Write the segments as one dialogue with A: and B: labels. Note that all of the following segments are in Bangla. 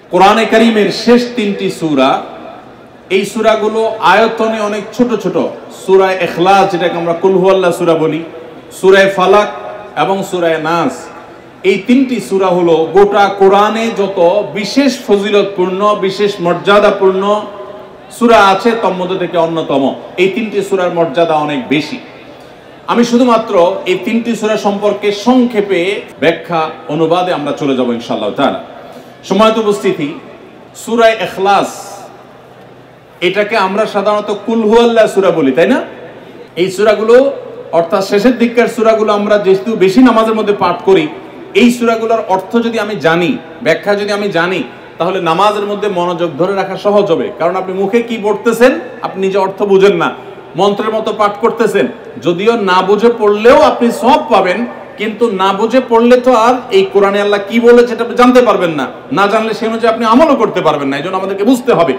A: কোরআনে কারীমের শেষ তিনটি সূরা, এই সূরাগুলো আয়তনে অনেক ছোট ছোট। সূরা ইখলাস, যেটাকে আমরা কুল হুয়াল্লাহ সূরা বলি, সূরা ফালাক এবং সূরা নাস, এই তিনটি সূরা হলো গোটা কোরআনে যত বিশেষ ফজিলতপূর্ণ, বিশেষ মর্যাদাপূর্ণ সূরা আছে তার মধ্যে থেকে অন্যতম। এই তিনটি সূরার মর্যাদা অনেক বেশি। আমি শুধুমাত্র এই তিনটি সূরা সম্পর্কে সংক্ষেপে ব্যাখ্যা অনুবাদে আমরা চলে যাব ইনশাআল্লাহ তাআলা। সম্মানিত উপস্থিতি, সূরা ইখলাস এটাকে আমরা সাধারণত কুল হুয়াল্লাহ সূরা বলি, তাই না? এই সূরাগুলো অর্থাৎ শেষের দিককার সূরাগুলো আমরা যেহেতু বেশি নামাজের মধ্যে পাঠ করি, এই সূরাগুলোর অর্থ যদি আমি জানি, ব্যাখ্যা যদি আমি জানি, তাহলে নামাজের মধ্যে মনোযোগ ধরে রাখা সহজ হবে। কারণ আপনি মুখে কি পড়তেছেন আপনি নিজে অর্থ বুঝেন না, মন্ত্রের মতো পাঠ করতেছেন, যদিও না বুঝে পড়লেও আপনি সওয়াব পাবেন, কিন্তু না বুঝে পড়লে তো আর এই কোরআনে আল্লাহ কি বলেছে এটা আপনি জানতে পারবেন না, না জানলে সেই অনুযায়ী আপনি আমলও করতে পারবেন না। এই জন্য আমাদেরকে বুঝতে হবে।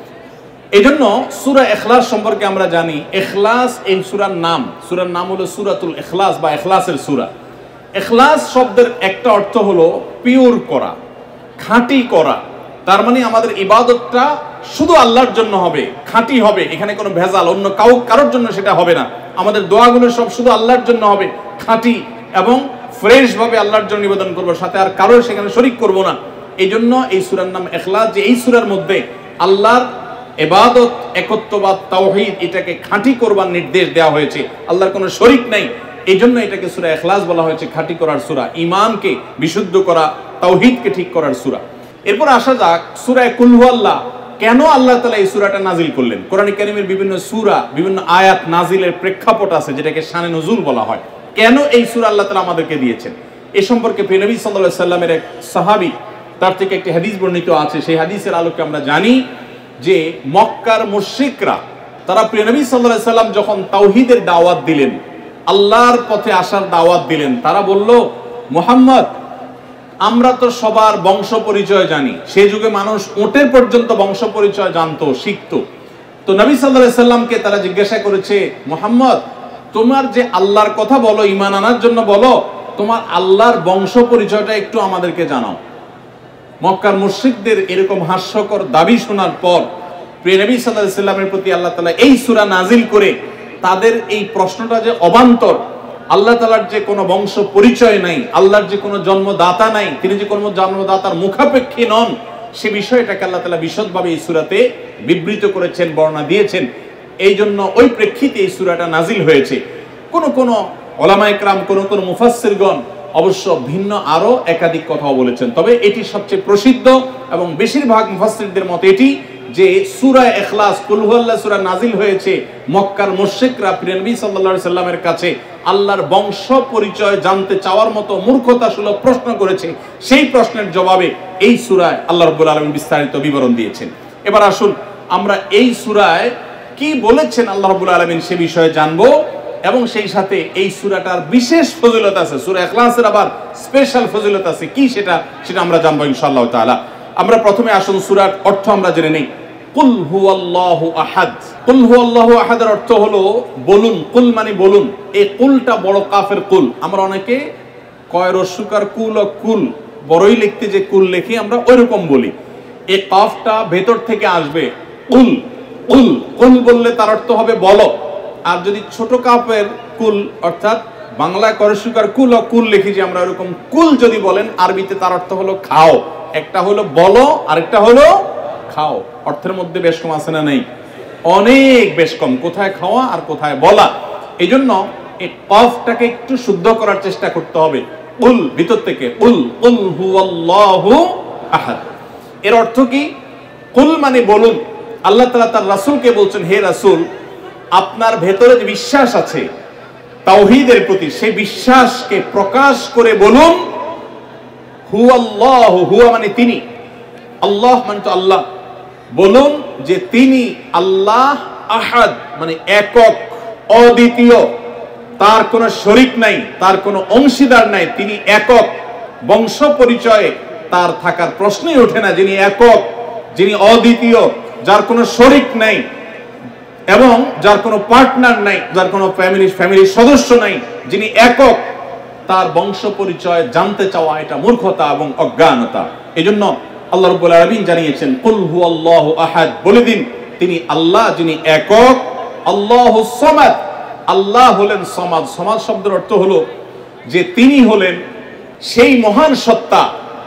A: এই জন্য সূরা ইখলাস সম্পর্কে আমরা জানি, ইখলাস এই সূরার নাম হলো সূরাতুল ইখলাস বা ইখলাসের সূরা। ইখলাস শব্দের একটা অর্থ হলো পিওর করা, খাঁটি করা। তার মানে আমাদের ইবাদতটা শুধু আল্লাহর জন্য হবে, খাঁটি হবে, এখানে কোনো ভেজাল অন্য কারোর জন্য সেটা হবে না। আমাদের দোয়াগুলো সব শুধু আল্লাহর জন্য হবে, খাঁটি এবং ফ্রেশ ভাবে আল্লাহর জন্য নিবেদন করবো, সাথে আর কারোর সেখানে শরীক করব না। এই জন্য এই সূরার নাম ইখলাস, যে এই সূরার মধ্যে আল্লাহর ইবাদত, একত্ববাদ, তাওহীদ এটাকে খাঁটি করবার নির্দেশ দেওয়া হয়েছে। আল্লাহর কোনো শরীক নাই, এই জন্য এটাকে সূরা ইখলাস বলা হয়েছে, খাঁটি করার সূরা, ঈমানকে বিশুদ্ধ করা, তাওহীদকে ঠিক করার সূরা। এরপর আসা যাক সূরা কুল হুয়াল্লাহ। কেন আল্লাহ তাআলা এই সূরাটা নাজিল করলেন? কোরআন কারীমের বিভিন্ন সূরা, বিভিন্ন আয়াত নাজিলের প্রেক্ষাপট আছে, যেটাকে শানে নুজুল বলা হয়। কেন এই সূরা আল্লাহ তাআলা আমাদেরকে দিয়েছেন এ সম্পর্কে প্রিয় নবী সাল্লাল্লাহু আলাইহি সাল্লামের এক সাহাবী, তার থেকে একটি হাদিস বর্ণিত আছে। সেই হাদিসের আলোকে আমরা জানি যে মক্কার মুশরিকরা, তারা প্রিয় নবী সাল্লাল্লাহু আলাইহি সাল্লাম যখন তাওহীদের দাওয়াত দিলেন, আল্লাহর পথে আসার দাওয়াত দিলেন, তারা বলল, মুহাম্মদ, আমরা তো সবার বংশ পরিচয় জানি। সেই যুগে মানুষ উটের পর্যন্ত বংশ পরিচয় জানতো, শিখতো। তো নবী সাল্লাল্লাহু আলাইহি সাল্লামকে তারা জিজ্ঞাসা করেছে, মুহাম্মদ, তোমার যে আল্লাহর কথা বলো, ঈমান আনার জন্য বলো, তোমার আল্লাহর বংশ পরিচয়টা একটু আমাদেরকে জানাও। মক্কার মুশরিকদের এরকম হাস্যকর দাবি শোনার পর প্রিয় নবী সাল্লাল্লাহু আলাইহি সাল্লামের প্রতি আল্লাহ তাআলা এই সূরা নাজিল করে তাদের এই প্রশ্নটা যে অবান্তর, আল্লাহ তাআলার যে কোনো বংশ পরিচয় নাই, আল্লাহর যে কোনো জন্মদাতা নাই, তিনি যে কোনো জন্মদাতার মুখাপেক্ষী নন, সে বিষয়টাকে আল্লাহ তাআলা বিশদভাবে এই সূরাতে বিবৃত করেছেন, বর্ণনা দিয়েছেন। এই জন্য ওই প্রেক্ষিতে এই সূরাটা নাজিল হয়েছে। কোন উলামায়ে কেরাম, কোন মুফাসসিরগণ অবশ্য ভিন্ন আরো একাধিক কথাও বলেছেন, তবে এটি সবচেয়ে প্রসিদ্ধ এবং বেশিরভাগ মুফাসসিরদের মতে এটি যে সূরা ইখলাস, কুল হুয়াল্লাহ সূরা নাজিল হয়েছে মক্কার মুশরিকরা প্রিয় নবী সাল্লাল্লাহু আলাইহি সাল্লামের কাছে আল্লাহর বংশ পরিচয় জানতে চাওয়ার মতো মূর্খতাসুলভ প্রশ্ন করেছে। সেই প্রশ্নের জবাবে এই সূরায় আল্লাহ রাব্বুল আলামিন বিস্তারিত বিবরণ দিয়েছেন। এবার আসুন আমরা এই সূরায় কি বলেছেন আল্লাহ রাব্বুল আলামিন সে বিষয়ে জানবো, এবং সেই সাথে এই সূরাটার বিশেষ ফজিলত আছে, সূরা ইখলাসের আবার স্পেশাল ফজিলত আছে কি সেটা আমরা জানবো ইনশাআল্লাহ তাআলা। আমরা প্রথমে আসুন সূরার অর্থ আমরা জেনে নেই। কুল হুয়াল্লাহু আহাদ। কুল হুয়াল্লাহু আহাদের অর্থ হলো বলুন। কুল মানে বলুন। এই কুলটা বড় কাফের কুল। আমরা অনেকে কয় রস্যকার কুল ও কুল, বড়ই লিখতে যে কুল লেখি আমরা ওইরকম বলি। এই কাফটা ভেতর থেকে আসবে, কুল কুল কুল বললে তার অর্থ হবে বলো। আর যদি ছোট কাফের কুল, অর্থাৎ বাংলায় করস্যকার কুল ও কুল লিখি যে আমরা ওরকম কুল যদি বলেন, আরবিতে তার অর্থ হলো খাও। একটা হলো বলো, আরেকটা হলো খাও। অর্থের মধ্যে বেশ কম আছে না? নেই, অনেক বেশ কম। কোথায় খাওয়া আর কোথায় বলা। এই জন্য এই কফটাকে একটু শুদ্ধ করার চেষ্টা করতে হবে। কুল ভিতর থেকে, কুল কুল হুয়াল্লাহু আহাদ। এর অর্থ কি? কুল মানে বলুন। আল্লাহ তাআলা তার রাসূলকে বলছেন, হে রাসূল, আপনার ভেতরে যে বিশ্বাস আছে তাওহীদের প্রতি, সেই বিশ্বাসকে প্রকাশ করে বলুন, হুয়াল্লাহু, হুয়া মানে তিনি, আল্লাহ মানে তো আল্লাহ। বলুন যে তিনি আল্লাহ, আহাদ মানে একক, অদ্বিতীয়, তার কোনো শরীক নাই, তার কোনো অংশীদার নাই, তিনি একক। বংশ পরিচয়ে তার থাকার প্রশ্নই ওঠে না। যিনি একক, যিনি অদ্বিতীয়, যার কোনো শরীক নাই এবং যার কোনো পার্টনার নাই, যার কোনো ফ্যামিলির সদস্য নাই, যিনি একক, তার বংশ পরিচয় জানতে চাওয়া এটা মূর্খতা এবং অজ্ঞানতা। এই জন্য আল্লাহ রাব্বুল আলামিন জানিয়েছেন কুল হুয়াল্লাহু আহাদ, বলে দিন তিনি আল্লাহ যিনি একক, আল্লাহুস সামাদ, আল্লাহ হলেন সমাদ। সমাদ শব্দের অর্থ হলো যে তিনি হলেন সেই মহান সত্তা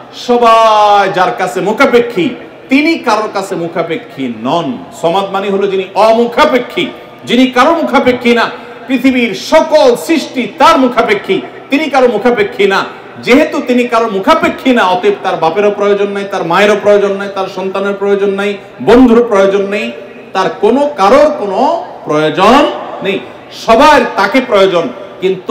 A: সবাই যার কাছে মুখাপেক্ষী, তিনি কারোর কাছে মুখাপেক্ষী নন। সমাদ মানে হলো যিনি অমুখাপেক্ষী, যিনি কারো মুখাপেক্ষী না। পৃথিবীর সকল সৃষ্টি তার মুখাপেক্ষী, তিনি কারো মুখাপেক্ষী না। যেহেতু তিনি কারো মুখাপেক্ষী না, অতএব তার বাপেরও প্রয়োজন নাই, তার মায়েরও প্রয়োজন নাই, তার সন্তানের প্রয়োজন নাই, বন্ধুর প্রয়োজন নেই, তার কারোর কোনো প্রয়োজন নেই। সবার তাকে প্রয়োজন, কিন্তু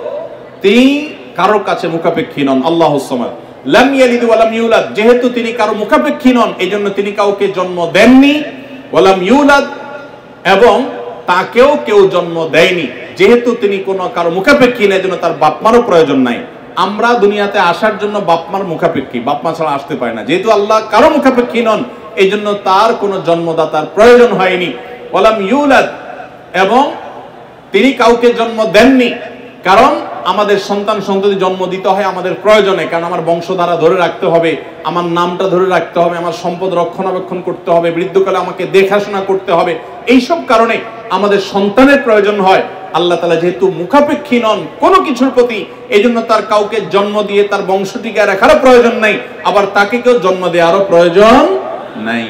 A: তিনি কারোর কাছে মুখাপেক্ষী নন। আল্লাহুস সামাদ, লাম ইয়ালিদ ওয়া লাম ইউলাদ, যেহেতু তিনি কারো মুখাপেক্ষী নন এজন্য তিনি কাউকে জন্ম দেননি। ওয়া লাম ইউলাদ, এবং তাকেও কেউ জন্ম দেয়নি। যেহেতু তিনি কারো মুখাপেক্ষী না, এজন্য তার বাপ মারও প্রয়োজন নাই। আমরা দুনিয়াতে আসার জন্য বাপ মার মুখাপেক্ষী, বাপ মা ছাড়া আসতে পারে না। যেহেতু আল্লাহ কারো মুখাপেক্ষী নন এইজন্য তার কোনো জন্মদাতার প্রয়োজন হয়নি। ওয়া লাম ইউলাদ, এবং তিনি কাউকে জন্ম দেননি। কারণ আমাদের সন্তান সন্ততি জন্ম দিতে হয় আমাদের প্রয়োজনে, কারণ আমার বংশধারা ধরে রাখতে হবে, আমার নামটা ধরে রাখতে হবে, আমার সম্পদ রক্ষণাবেক্ষণ করতে হবে, বৃদ্ধকালে আমাকে দেখাশোনা করতে হবে। এইসব কারণে আমাদের সন্তানের প্রয়োজন হয়। আল্লাহ তাআলা যেহেতু মুখাপেক্ষী নন কোনো কিছুর প্রতি, এই জন্য তার কাউকে জন্ম দিয়ে তার বংশ টিকিয়ে রাখারও প্রয়োজন নাই, আবার তাকে কেউ জন্ম দেওয়ারও প্রয়োজন নাই।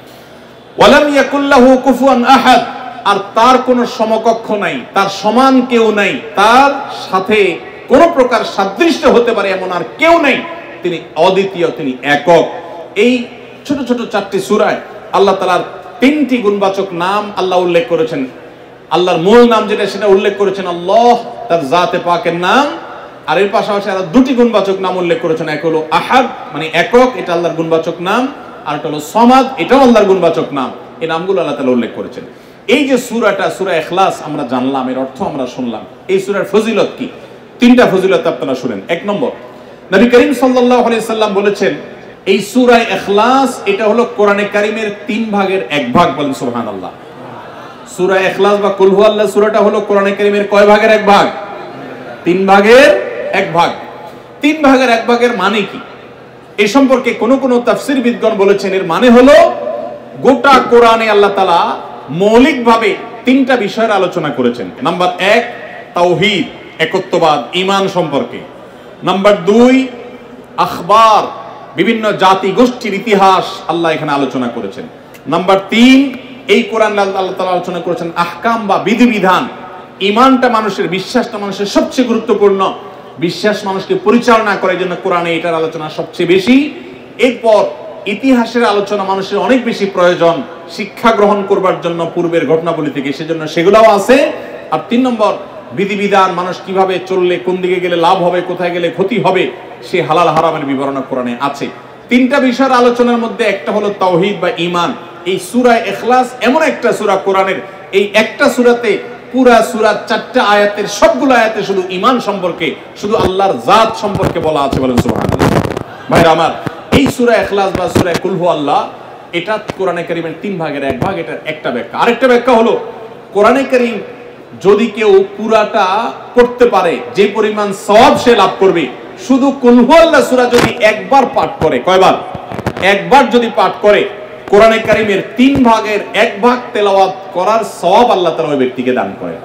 A: ওয়ালাম ইয়াকুল্লাহু কুফুয়ান আহাদ, আর তার কোনো সমকক্ষ নাই, তার সমান কেউ নাই, তার সাথে কোন প্রকার সাদৃশ্য হতে পারে এমন আর কেউ নাই। তিনি অদ্বিতীয়, তিনি একক। এই ছোট ছোট 4টি সূরায় আল্লাহ তাআলার 3টি গুণবাচক নাম আল্লাহ উল্লেখ করেছেন। আল্লাহর মূল নাম যেটা সেটা উল্লেখ করেছেন আল্লাহ, তার জাতে পাকের নাম, আর এর পাশাপাশি আরো 2টি গুণবাচক নাম উল্লেখ করেছেন। এক হলো আহাদ মানে একক, এটা আল্লাহর গুণবাচক নাম, আর একটা হলো সমাদ, এটাও আল্লাহর গুণবাচক নাম। এই নামগুলো আল্লাহ তাআলা উল্লেখ করেছেন। এই যে সূরাটা, সূরা ইখলাস আমরা জানলাম, এর অর্থ আমরা শুনলাম। এই সূরার ফজিলত কি? 3টা ফজিলত আপনারা শুনেন। 1 নম্বর, নবী করিম সাল্লাল্লাহু আলাইহি সাল্লাম বলেছেন এই সূরা ইখলাস এটা হলো কোরআনে কারীমের 3 ভাগের 1 ভাগ। বলেন সুবহানাল্লাহ। সূরা ইখলাস বা কুল হুয়াল্লাহ সূরাটা হলো কোরআনে কারীমের কয় ভাগের 1 ভাগ? 3 ভাগের 1 ভাগ। 3 ভাগের 1 ভাগের মানে কি? এই সম্পর্কে কোন কোন তাফসীরবিদগণ বলেছেন এর মানে হলো গোটা কোরআনে আল্লাহ তাআলা মৌলিকভাবে 3টা বিষয়ের আলোচনা করেছেন। নাম্বার 1 তাওহীদ, একত্ববাদ, ঈমান সম্পর্কে। নাম্বার 2 আখবার, বিভিন্ন জাতি গোষ্ঠীর ইতিহাস আল্লাহ এখানে আলোচনা করেছেন। নাম্বার 3 এই কোরআন আল্লাহ তাআলা আলোচনা করেছেন আহকাম বা বিধিবিধান। ঈমানটা মানুষের, বিশ্বাসটা মানুষের সবচেয়ে গুরুত্বপূর্ণ। বিশ্বাস মানুষকে পরিচালনা করে, জন্য কোরআনে এটার আলোচনা সবচেয়ে বেশি। এরপর ইতিহাসের আলোচনা মানুষের অনেক বেশি প্রয়োজন শিক্ষা গ্রহণ করবার জন্য পূর্বের ঘটনাবলী থেকে, সেজন্য সেগুলোও আছে। আর 3 নম্বর বিধিবিধান, মানুষ কিভাবে চললে কোন দিকে গেলে লাভ হবে, কোথায় গেলে ক্ষতি হবে, সে হালাল হারামের বিবরণ কোরআনে আছে। 3টা বিষয়ের আলোচনার মধ্যে একটা হলো তাওহীদ বা ঈমান। এই সূরা ইখলাস এমন একটা সূরা কোরআনের, এই একটা সূরাতে পুরা সূরার 4টা আয়াতের সবগুলো আয়াতে শুধু ঈমান সম্পর্কে, শুধু আল্লাহর জাত সম্পর্কে বলা আছে। বলেন সুবহানাল্লাহ। ভাইরা আমার, এই সূরা ইখলাস বা সূরা কুল হুয়াল্লাহ এটা কোরআনে কারীমের 3 ভাগের 1 ভাগ। এটা একটা ব্যাখ্যা। আরেকটা ব্যাখ্যা হলো কোরআনে কারীম যদি কেউ পুরাটা পড়তে পারে যে পরিমাণ সওয়াব সে লাভ করবে। শুধু কুল হুয়াল্লাহ সূরা যদি একবার পাঠ করে, কয়বার? একবার যদি পাঠ করে, কোরআনে কারীমের 3 ভাগের 1 ভাগ তেলাওয়াত করার সওয়াব আল্লাহ তাআলা ওই ব্যক্তিকে দান করে।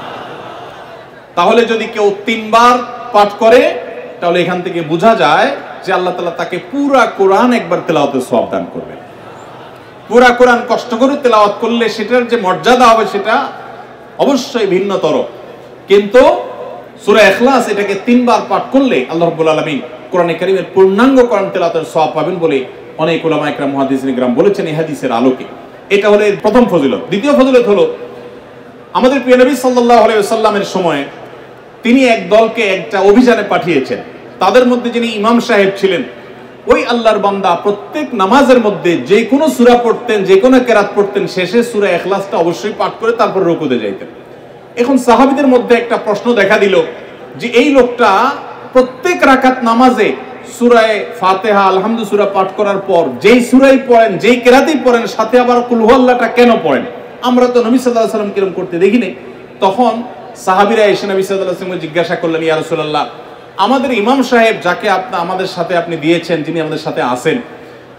A: তাহলে যদি কেউ 3 বার পাঠ করে, তাহলে এখান থেকে বোঝা যায় যে আল্লাহ তাআলা তাকে পুরা কোরআন একবার তেলাওয়াতের সওয়াব দান করবেন। পুরা কোরআন কষ্ট করে তেলাওয়াত করলে সেটার যে মর্যাদা হবে সেটা অবশ্যই ভিন্নতর। কিন্তু সূরা ইখলাস এটাকে 3 বার পাঠ করলে আল্লাহ রাব্বুল আলামিন কোরআনে কারীমের পূর্ণাঙ্গ কোরআন তেলাওয়াতের সওয়াব পাবেন বলে অনেক উলামা ইকরাম মুহাদ্দিসিন ইকরাম বলেছেন এই হাদিসের আলোকে। এটা হলো এর প্রথম ফজিলত। দ্বিতীয় ফজিলত হলো আমাদের প্রিয় নবী সাল্লাল্লাহু আলাইহি ওয়াসাল্লামের সময় তিনি এক দলকে একটা অভিযানে পাঠিয়েছেন। তাদের মধ্যে যিনি ইমাম সাহেব ছিলেন, ওই আল্লাহর বান্দা প্রত্যেক নামাজের মধ্যে যে কোনো সূরা পড়তেন, যে কোনো কেরাত পড়তেন, শেষে সূরা ইখলাসটা অবশ্যই পাঠ করে তারপর রুকুতে যাইতেন। এখন সাহাবীদের মধ্যে একটা প্রশ্ন দেখা দিল যে এই লোকটা প্রত্যেক রাকাত নামাজে সূরা ফাতিহা আলহামদু সূরা পাঠ করার পর যেই সূরাই পড়েন, যেই কেরাতেই পড়েন, সাথে আবার কুল হুয়াল্লাহটা কেন পড়েন? আমরা তো নবী সাল্লাল্লাহু আলাইহি ওয়াসাল্লাম কিরকম করতে দেখিনি। তখন সাহাবীরা এসে নবী সাল্লাল্লাহু আলাইহি ওয়াসাল্লামকে জিজ্ঞাসা করলেন, ইয়া রাসূলুল্লাহ, আমাদের ইমাম সাহেব যাকে আমাদের সাথে আপনি দিয়েছেন, যিনি আমাদের সাথে আছেন,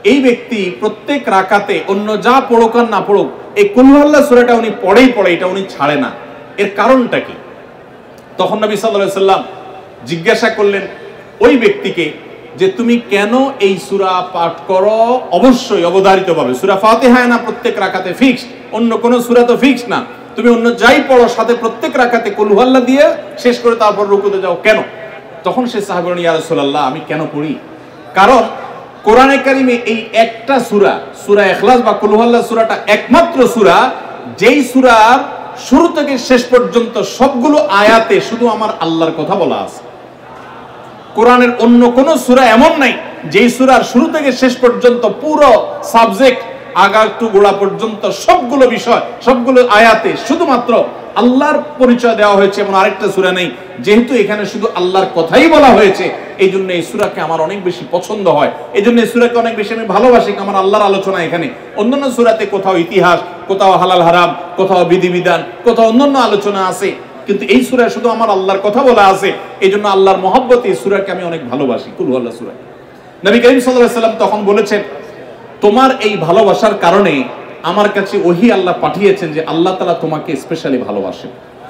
A: এই ব্যক্তি প্রত্যেক রাকাতে অন্য যা পড়ুক আর না পড়ুক এই কুল হুয়াল্লাহ সূরাটা উনি পড়ে, এটা উনি ছাড়ে না। এর কারণটা কি? তখন নবী সাল্লাল্লাহু আলাইহি সাল্লাম জিজ্ঞাসা করলেন ওই ব্যক্তিকে যে তুমি কেন এই সূরা পাঠ করো? অবশ্যই অবধারিতভাবে সূরা ফাতিহা না প্রত্যেক রাকাতে ফিক্সড, অন্য কোন সূরা তো ফিক্সড না, তুমি অন্য যাই পড়ো সাথে প্রত্যেক রাকাতে কুল হুয়াল্লাহ দিয়ে শেষ করে তারপর রুকুতে যাও কেন? তখন সে সাহাবী বলেন, ইয়া রাসূলুল্লাহ, আমি কেন পড়ি? কারণ কোরআনে কারিমে এই একটা সূরা, সূরা ইখলাস বা কুল হুয়াল্লাহ সূরাটা একমাত্র সূরা যেই সূরার শুরু থেকে শেষ পর্যন্ত সবগুলো আয়াতে শুধু আমার আল্লাহর কথা বলা আছে। কোরআনের অন্য কোন সূরা এমন নাই যেই সূরার শুরু থেকে শেষ পর্যন্ত পুরো সাবজেক্ট আগা টু গোড়া পর্যন্ত সবগুলো বিষয়, সবগুলো আয়াতে শুধুমাত্র আল্লাহর পরিচয় দেওয়া হয়েছে, এমন আরেকটা সূরা নেই। যেহেতু এখানে শুধু আল্লাহর কথাই বলা হয়েছে, এই জন্য এই সূরাকে আমার অনেক বেশি পছন্দ হয়, এই জন্য এই সূরাকে অনেক বেশি আমি ভালোবাসি। আমার আল্লাহর আলোচনা এখানে। অন্যান্য সূরাতে কোথাও ইতিহাস, কোথাও হালাল হারাম, কোথাও বিধিবিধান, কোথাও অন্যান্য আলোচনা আছে, কিন্তু এই সূরায় শুধু আমার আল্লাহর কথা বলা আছে। এই জন্য আল্লাহর মহব্বতে এই সূরাকে আমি অনেক ভালোবাসি, কুল হুয়াল্লাহ সূরা। নবী করিম সাল্লাল্লাহু আলাইহি সাল্লাম তখন বলেছেন, তোমার এই ভালোবাসার কারণে আমার কাছে ওহী আল্লাহ পাঠিয়েছেন যে আল্লাহ তাআলা তোমাকে স্পেশালি ভালোবাসেন।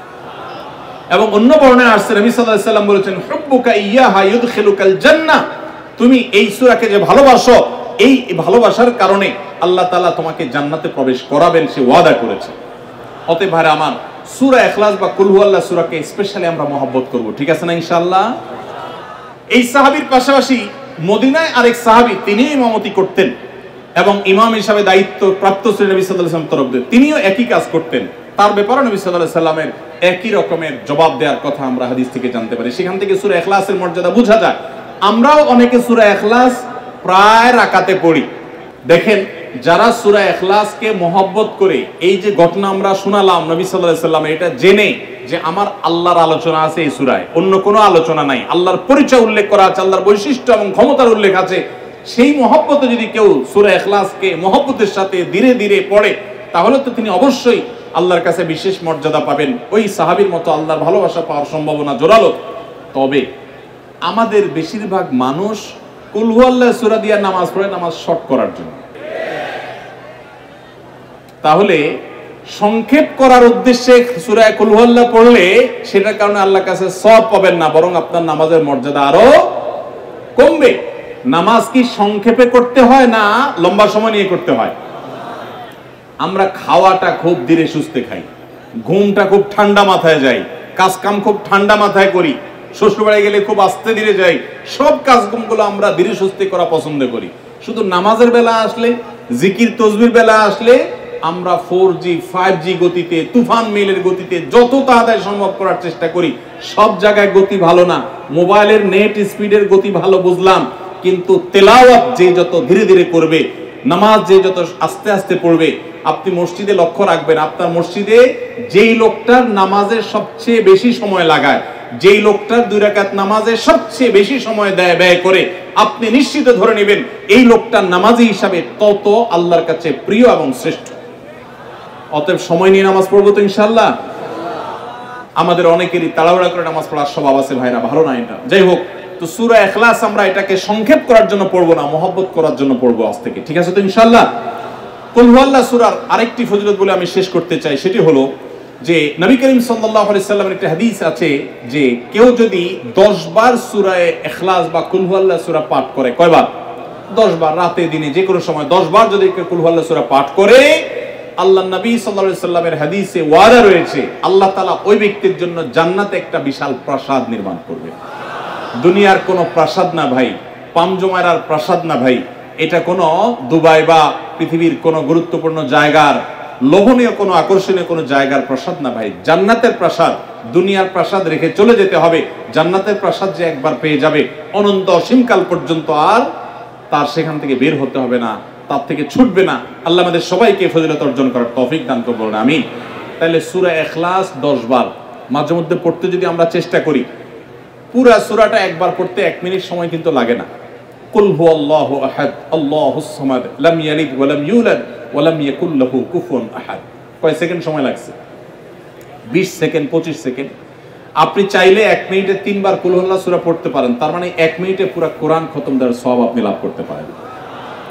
A: এবং অন্য বর্ণনায় আসছে নবী সাল্লাল্লাহু আলাইহি সাল্লাম বলেছেন, হুব্বুকা ইয়্যাহা ইউদখিলুকাল জান্নাহ, তুমি এই সূরাকে যে ভালোবাসো, এই ভালোবাসার কারণে আল্লাহ তাআলা তোমাকে জান্নাতে প্রবেশ করাবেন, সে ওয়াদা করেছে। অতএব ভাইরা আমার, সূরা ইখলাস বা কুল হুয়াল্লাহ সূরাকে স্পেশালি আমরা মহব্বত করব, ঠিক আছে না ইনশাআল্লাহ? এই সাহাবীর পাশাপাশি মদিনায় আরেক সাহাবী, তিনিও ইমামতি করতেন এবং ইমাম হিসাবে দায়িত্ব প্রাপ্ত ছিলেন নবী সাল্লাল্লাহু আলাইহি ওয়াসাল্লাম তরফ থেকে, তিনিও একই কাজ করতেন। তার ব্যাপারে নবী সাল্লাল্লাহু আলাইহি সাল্লামের একই রকমের জবাব দেওয়ার কথা আমরা হাদিস থেকে জানতে পারি। সেখান থেকে সূরা ইখলাসের মর্যাদা বোঝা যায়। আমরাও অনেকে সূরা ইখলাস প্রায় রাকাতে পড়ি। দেখেন, যারা সূরা ইখলাসকে মহব্বত করে, এই যে ঘটনা আমরা শোনালাম নবী সাল্লাল্লাহু আলাইহি ওয়াসাল্লাম, এটা জেনে যে আমার আল্লাহর আলোচনা আছে এই সূরায়, অন্য কোনো আলোচনা নাই, আল্লাহর পরিচয় উল্লেখ করা আছে, আল্লাহর বৈশিষ্ট্য এবং ক্ষমতার উল্লেখ আছে, সেই মহব্বতে যদি কেউ সূরা ইখলাসকে মহব্বতের সাথে ধীরে ধীরে পড়ে, তাহলে তো তিনি অবশ্যই আল্লাহর কাছে বিশেষ মর্যাদা পাবেন। ওই সাহাবীর মতো আল্লাহর ভালোবাসা পাওয়ার সম্ভাবনা জোরালো। তবে আমাদের বেশিরভাগ মানুষ কুল হুয়াল্লাহ সূরা দিয়ে নামাজ পড়ে, নামাজ শর্ট করার জন্য। তাহলে সংক্ষেপ করার উদ্দেশ্যে সূরা কুল হুয়াল্লাহ পড়লে সেটার কারণে আল্লাহর কাছে সওয়াব পাবেন না, বরং আপনার নামাজের মর্যাদা আরো কমবে। নামাজ কি সংক্ষেপে করতে হয় না লম্বা সময় নিয়ে করতে হয়? আমরা খাওয়াটা খুব ধীরে সুস্থে খাই, ঘুমটা খুব ঠান্ডা মাথায় যাই, কাজ কাম খুব ঠান্ডা মাথায় করি, শ্বশুরবাড়ি গেলে খুব আস্তে ধীরে যাই, সব কাজগুলো আমরা ধীরে সুস্থে করা পছন্দ করি। শুধু নামাজের বেলা আসলে, জিকির তসবির বেলা আসলে আমরা 4G 5G গতিতে, তুফান মেলের গতিতে যত তাড়াতাড়ি সম্ভব করার চেষ্টা করি। সব জায়গায় গতি ভালো না, মোবাইলের নেট স্পিডের গতি ভালো বুঝলাম, কিন্তু তেলাওয়াত যে যত ধীরে ধীরে করবে, নামাজ যে যত আস্তে আস্তে পড়বে, আপনি মসজিদে লক্ষ্য রাখবেন, আপনার মসজিদে যেই লোকটার নামাজের সবচেয়ে বেশি সময় লাগায়, যেই লোকটার 2 রাকাত নামাজে সবচেয়ে বেশি সময় ব্যয় করে, আপনি নিশ্চিত ধরে নেবেন এই লোকটার নামাজি হিসাবে তত আল্লাহর কাছে প্রিয় এবং শ্রেষ্ঠ। অতএব সময় নিয়ে নামাজ পড়বো তো ইনশাআল্লাহ। আমাদের অনেকেরই তাড়াহুড়া করে নামাজ পড়ার স্বভাব আছে ভাইরা, ভালো না এটা। যাই হোক, তো সূরা ইখলাস আমরা এটাকে সংক্ষেপ করার জন্য পড়বো না, মহব্বত করার জন্য পড়বো আজ থেকে, ঠিক আছে তো ইনশাআল্লাহ? কুল হুয়াল্লাহ সূরার আরেকটি ফজিলত বলে আমি শেষ করতে চাই, সেটি হলো যে নবী করিম সাল্লাল্লাহু আলাইহি সাল্লামের একটা হাদিস আছে যে কেউ যদি 10 বার সূরা ইখলাস বা কুল হুয়াল্লাহ সূরা পাঠ করে, কয়বার? 10 বার, রাতে দিনে যে কোনো সময় 10 বার যদি কেউ কুল হুয়াল্লাহ সূরা পাঠ করে, আল্লাহ নবী সাল্লাল্লাহু আলাইহি সাল্লামের হাদিসে ওয়াদা রয়েছে আল্লাহ তাআলা ওই ব্যক্তির জন্য জান্নাতে একটা বিশাল প্রাসাদ নির্মাণ করবে। দুনিয়ার কোনো প্রাসাদ না ভাই, পামজমারার প্রাসাদ না ভাই, এটা কোনো দুবাই বা পৃথিবীর কোনো গুরুত্বপূর্ণ জায়গার লোভনীয় কোনো আকর্ষণীয় কোনো জায়গার প্রাসাদ না ভাই, জান্নাতের প্রাসাদ। দুনিয়ার প্রাসাদ রেখে চলে যেতে হবে, জান্নাতের প্রাসাদ যে একবার পেয়ে যাবে অনন্ত অসীমকাল পর্যন্ত আর তার সেখান থেকে বের হতে হবে না, তার থেকে ছুটবে না। আল্লাহ আমাদের সবাইকে ফজিলত অর্জন করার তৌফিক দান করুন, আমিন। তাহলে সূরা ইখলাস 10 বার মাঝে মধ্যে পড়তে যদি আমরা চেষ্টা করি, পুরা সূরাটা একবার পড়তে 1 মিনিট সময় কিন্তু লাগে না। কুল হুয়াল্লাহু আহাদ আল্লাহুস সামাদ লাম ইয়ালিদ ওয়া লাম ইউলাদ ওয়া লাম ইয়াকুল লাহু কুফুয়ান আহাদ। কয় সেকেন্ড সময় লাগছে? 20 সেকেন্ড, 25 সেকেন্ড। আপনি চাইলে 1 মিনিটে 3 বার কুল হুয়াল্লাহ সূরা পড়তে পারেন, তার মানে 1 মিনিটে পুরো কোরআন খতম দেওয়ার সওয়াব আপনি লাভ করতে পারেন।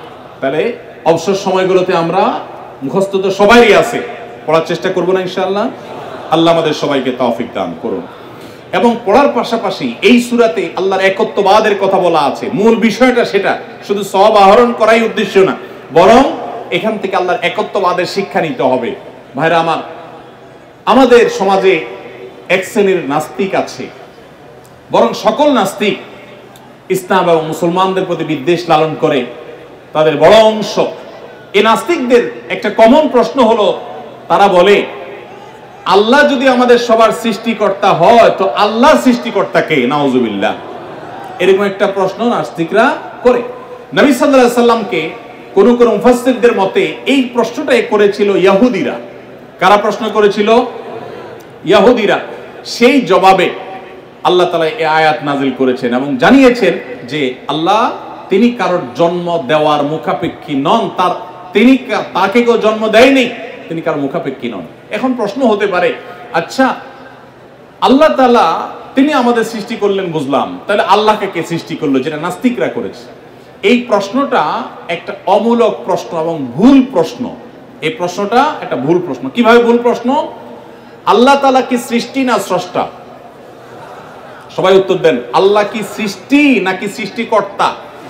A: তাহলে অবসর সময়গুলোতে আমরা মুখস্থ তো সবারই আছে, পড়ার চেষ্টা করবো না ইনশাআল্লাহ। আল্লাহ আমাদের সবাইকে তৌফিক দান করুন। এবং পড়ার পাশাপাশি এই সূরাতে আল্লাহর একত্ববাদের কথা বলা আছে। মূল বিষয়টা সেটা, শুধু সওয়াব আহরণ করাই উদ্দেশ্য না, বরং এখান থেকে আল্লাহর একত্ববাদের শিক্ষা নিতে হবে। ভাইরা আমার, আমাদের সমাজে এক শ্রেণীর নাস্তিক আছে, বরং সকল নাস্তিক ইসলাম এবং মুসলমানদের প্রতি বিদ্বেষ লালন করে, তাদের বড় অংশ। এই নাস্তিকদের একটা কমন প্রশ্ন হলো, তারা বলে আল্লাহ যদি আমাদের সবার সৃষ্টিকর্তা হয় তো আল্লাহ সৃষ্টিকর্তা কে? নাউজুবিল্লাহ। এরকম একটা প্রশ্ন নাস্তিকরা করে। নবী সাল্লাল্লাহু আলাইহি সাল্লামকে কোন কোন মুফাসসিরদের মতে এই প্রশ্নটাই করেছিল ইহুদিরা। কারা প্রশ্ন করেছিল? ইহুদিরা। সেই জবাবে আল্লাহ তাআলা এই আয়াত নাযিল করেছেন এবং জানিয়েছেন যে আল্লাহ তিনি কারোর জন্ম দেওয়ার মুখাপেক্ষী নন, তাকে কেউ জন্ম দেয়নি, তিনি কারোর মুখাপেক্ষী নন। এখন প্রশ্ন হতে পারে, আচ্ছা আল্লাহ তাআলা তিনি আমাদের সৃষ্টি করলেন বুঝলাম, তাহলে আল্লাহকে কে সৃষ্টি করলো? যেটা নাস্তিকরা করেছে। এই প্রশ্নটা একটা অমূলক প্রশ্ন এবং ভুল প্রশ্ন। এই প্রশ্নটা একটা ভুল প্রশ্ন। কিভাবে ভুল প্রশ্ন? আল্লাহ তাআলা কি সৃষ্টি না স্রষ্টা? সবাই উত্তর দেন। আল্লাহ কি সৃষ্টি নাকি সৃষ্টিকর্তা?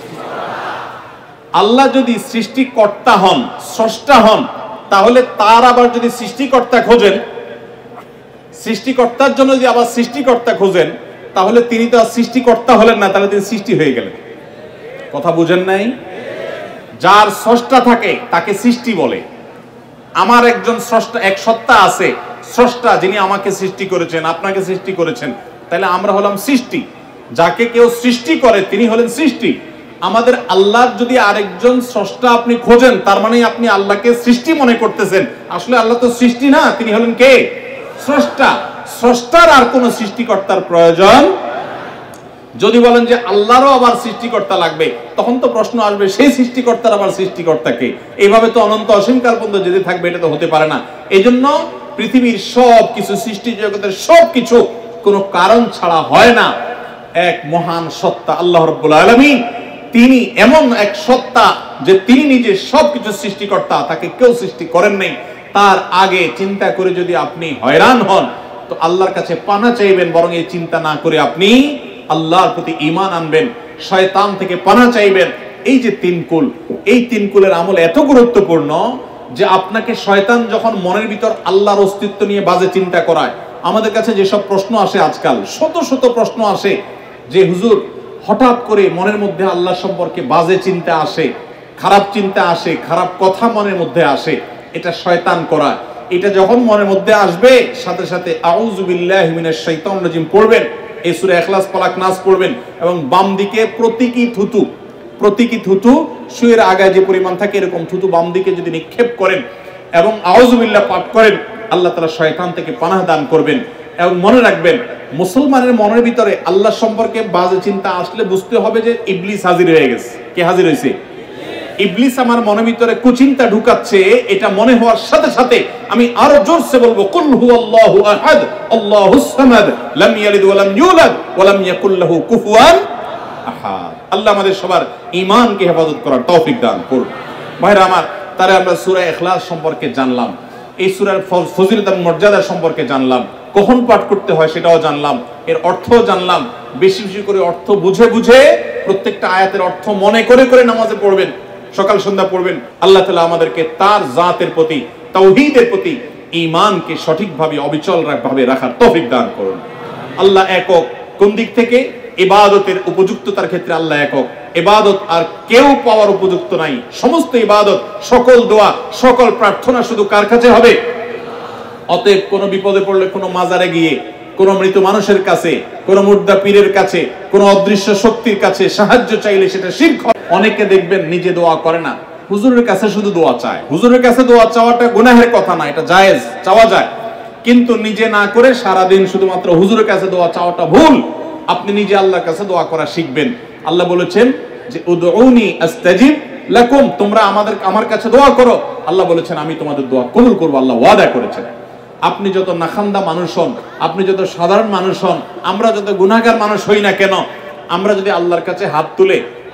A: আল্লাহ যদি সৃষ্টিকর্তা হন, স্রষ্টা হন, তাহলে তার আবার যদি সৃষ্টিকর্তা খোঁজেন, সৃষ্টিকর্তার জন্য যদি আবার সৃষ্টিকর্তা খোঁজেন, তাহলে তিনি তো আর সৃষ্টিকর্তা হলেন না, তাহলে তিনি সৃষ্টি হয়ে গেলেন। কথা বুঝেন নাই? যার স্রষ্টা থাকে তাকে সৃষ্টি বলে। আমার একজন স্রষ্টা, এক সত্তা আছে, স্রষ্টা, যিনি আমাকে সৃষ্টি করেছেন, আপনাকে সৃষ্টি করেছেন, তাহলে আমরা হলাম সৃষ্টি। যাকে কেউ সৃষ্টি করে তিনি হলেন সৃষ্টি। আমাদের আল্লাহর যদি আরেকজন স্রষ্টা আপনি খোঁজেন, তার মানে আপনি আল্লাহকে সৃষ্টি মনে করতেছেন। আসলে আল্লাহ তো সৃষ্টি না, তিনি হলেন কে? স্রষ্টা। স্রষ্টার আর কোন সৃষ্টিকর্তার প্রয়োজন। যদি বলেন যে আল্লাহরও আবার সৃষ্টিকর্তা লাগবে, তখন তো প্রশ্ন আসবে সেই সৃষ্টিকর্তার আবার সৃষ্টিকর্তাকে। এইভাবে তো অনন্ত অসীমকাল পর্যন্ত যেতে থাকবে, এটা তো হতে পারে না। এই জন্য পৃথিবীর সব কিছু, সৃষ্টি জগতের সব কিছু কোনো কারণ ছাড়া হয় না। এক মহান সত্তা আল্লাহ রাব্বুল আলামিন, তিনি এমন এক সত্তা যে তিনি নিজে সবকিছু সৃষ্টিকর্তা, তাকে কেউ সৃষ্টি করেন নাই। তার আগে চিন্তা করে যদি আপনি হয়রান হন, তো আল্লাহর কাছে পানা চাইবেন, বরং এই চিন্তা না করে আপনি আল্লাহর প্রতি ঈমান আনবেন, শয়তান থেকে পানা চাইবেন। এই যে তিন কুল, এই তিন কুলের আমল এত গুরুত্বপূর্ণ যে আপনাকে শয়তান যখন মনের ভিতর আল্লাহর অস্তিত্ব নিয়ে বাজে চিন্তা করায়, আমাদের কাছে যেসব প্রশ্ন আসে আজকাল, শত শত প্রশ্ন আসে যে হুজুর হঠাৎ করে মনের মধ্যে আল্লাহ সম্পর্কে বাজে চিন্তা আসে, খারাপ চিন্তা আসে, খারাপ কথা মনের মধ্যে আসে, এটা শয়তান করা। এটা যখন মনের মধ্যে আসবে, সাথে সাথে আউযু বিল্লাহি মিনাশ শাইতানির রাজিম পড়বেন, এই সূরা ইখলাস, ফালাক, নাস পড়বেন এবং বাম দিকে প্রতীকী থুতু শুয়ের আগায় যে পরিমাণ থাকে এরকম থুতু বাম দিকে যদি নিক্ষেপ করেন এবং আউযু বিল্লাহ পাঠ করেন, আল্লাহ তাআলা শয়তান থেকে পানাহ দান করবেন। এবং মনে রাখবেন, মুসলমানের মনের ভিতরে আল্লাহ সম্পর্কে বাজে চিন্তা আসলে বুঝতে হবে যে ইবলিস হাজির হয়ে গেছে। কে হাজির হয়েছে? ইবলিস আমার মনের ভিতরে কুচিন্তা ঢুকাচ্ছে। এটা মনে হওয়ার সাথে সাথে আমি আরো জোরসে বলবো, কুল হুয়াল্লাহু আহাদ আল্লাহুস সামাদ লাম ইয়ালিদ ওয়া লাম ইউলাদ ওয়া লাম ইয়াকুল লাহু কুফুয়ান আহাদ। আল্লাহ আমাদের সবার ঈমানকে হেফাজত করার তৌফিক দান করুন। ভাইরা আমার, তারে আমরা সূরা ইখলাস সম্পর্কে জানলাম, এই সূরার ফজিলত এবং মর্যাদা সম্পর্কে জানলাম, কখন পাঠ করতে হয় সেটাও জানলাম, এর অর্থও জানলাম। বেশি বেশি করে অর্থ বুঝে বুঝে প্রত্যেকটা আয়াতের অর্থ মনে করে করে নামাজে পড়বেন, সকাল সন্ধ্যা পড়বেন। আল্লাহ তাআলা আমাদেরকে তার জাতের প্রতি, তাওহীদের প্রতি ঈমানকে সঠিকভাবে অবিচল ভাবে রাখার তৌফিক দান করুন। আল্লাহ একক। কোন দিক থেকে? ইবাদতের উপযুক্ততার ক্ষেত্রে আল্লাহ একক। ইবাদত আর কেউ পাওয়ার উপযুক্ত নাই। সমস্ত ইবাদত, সকল দোয়া, সকল প্রার্থনা শুধু কার কাছে হবে? অতএব কোন বিপদে পড়লে কোন মাজারে গিয়ে, কোন মৃত মানুষের কাছে, কোন মুর্দা পীরের কাছে, কোন অদৃশ্য শক্তির কাছে সাহায্য চাইলে সেটা শিরক। অনেকে দেখবেন নিজে দোয়া করে না, হুজুরের কাছে শুধু দোয়া চায়। হুজুরের কাছে দোয়া চাওয়াটা গুনাহের কথা না, এটা জায়েজ, চাওয়া যায়। কিন্তু নিজে না করে সারাদিন শুধুমাত্র হুজুরের কাছে দোয়া চাওয়াটা ভুল। আপনি নিজে আল্লাহর কাছে দোয়া করা শিখবেন। আল্লাহ বলেছেন যে উদউনি আস্তাজিব লাকুম, তোমরা আমার কাছে দোয়া করো। আল্লাহ বলেছেন আমি তোমাদের দোয়া কবুল করব, আল্লাহ ওয়াদা করেছেন। আপনি যত নাখান্দা মানুষ হন, আপনি যত সাধারণ মানুষ হন, আমরা যত গুনাহগার মানুষ হই না কেন, আমরা যদি আল্লাহর কাছে হাত তুলে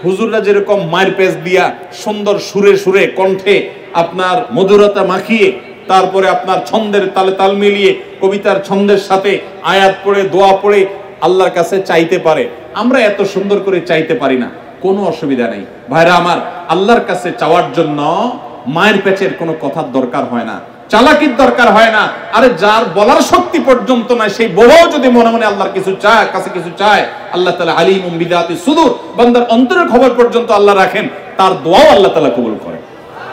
A: হুজুররা যেরকম মায়ের পেজ দিয়া সুন্দর সুরে সুরে কণ্ঠে আপনার মধুরতা মাখিয়ে, তারপরে আপনার ছন্দের তালে তাল মিলিয়ে কবিতার ছন্দের সাথে আয়াত পড়ে দোয়া পড়ে আল্লাহর কাছে চাইতে পারে, আমরা এত সুন্দর করে চাইতে পারি না। কোনো অসুবিধা নেই ভাইরা আমার, আল্লাহর কাছে চাওয়ার জন্য মায়ের পেচের কোনো কথার দরকার হয় না, চালাকির দরকার হয় না। আরে যার বলার শক্তি পর্যন্ত নাই, সেই বউ যদি মনে মনে আল্লাহর কিছু চায়, কাছে কিছু চায়, আল্লাহ তাআলা আলিমুম বিদাতি সুদূর, বান্দার অন্তরের খবর পর্যন্ত আল্লাহ রাখেন, তার দোয়াও আল্লাহ তাআলা কবুল করেন।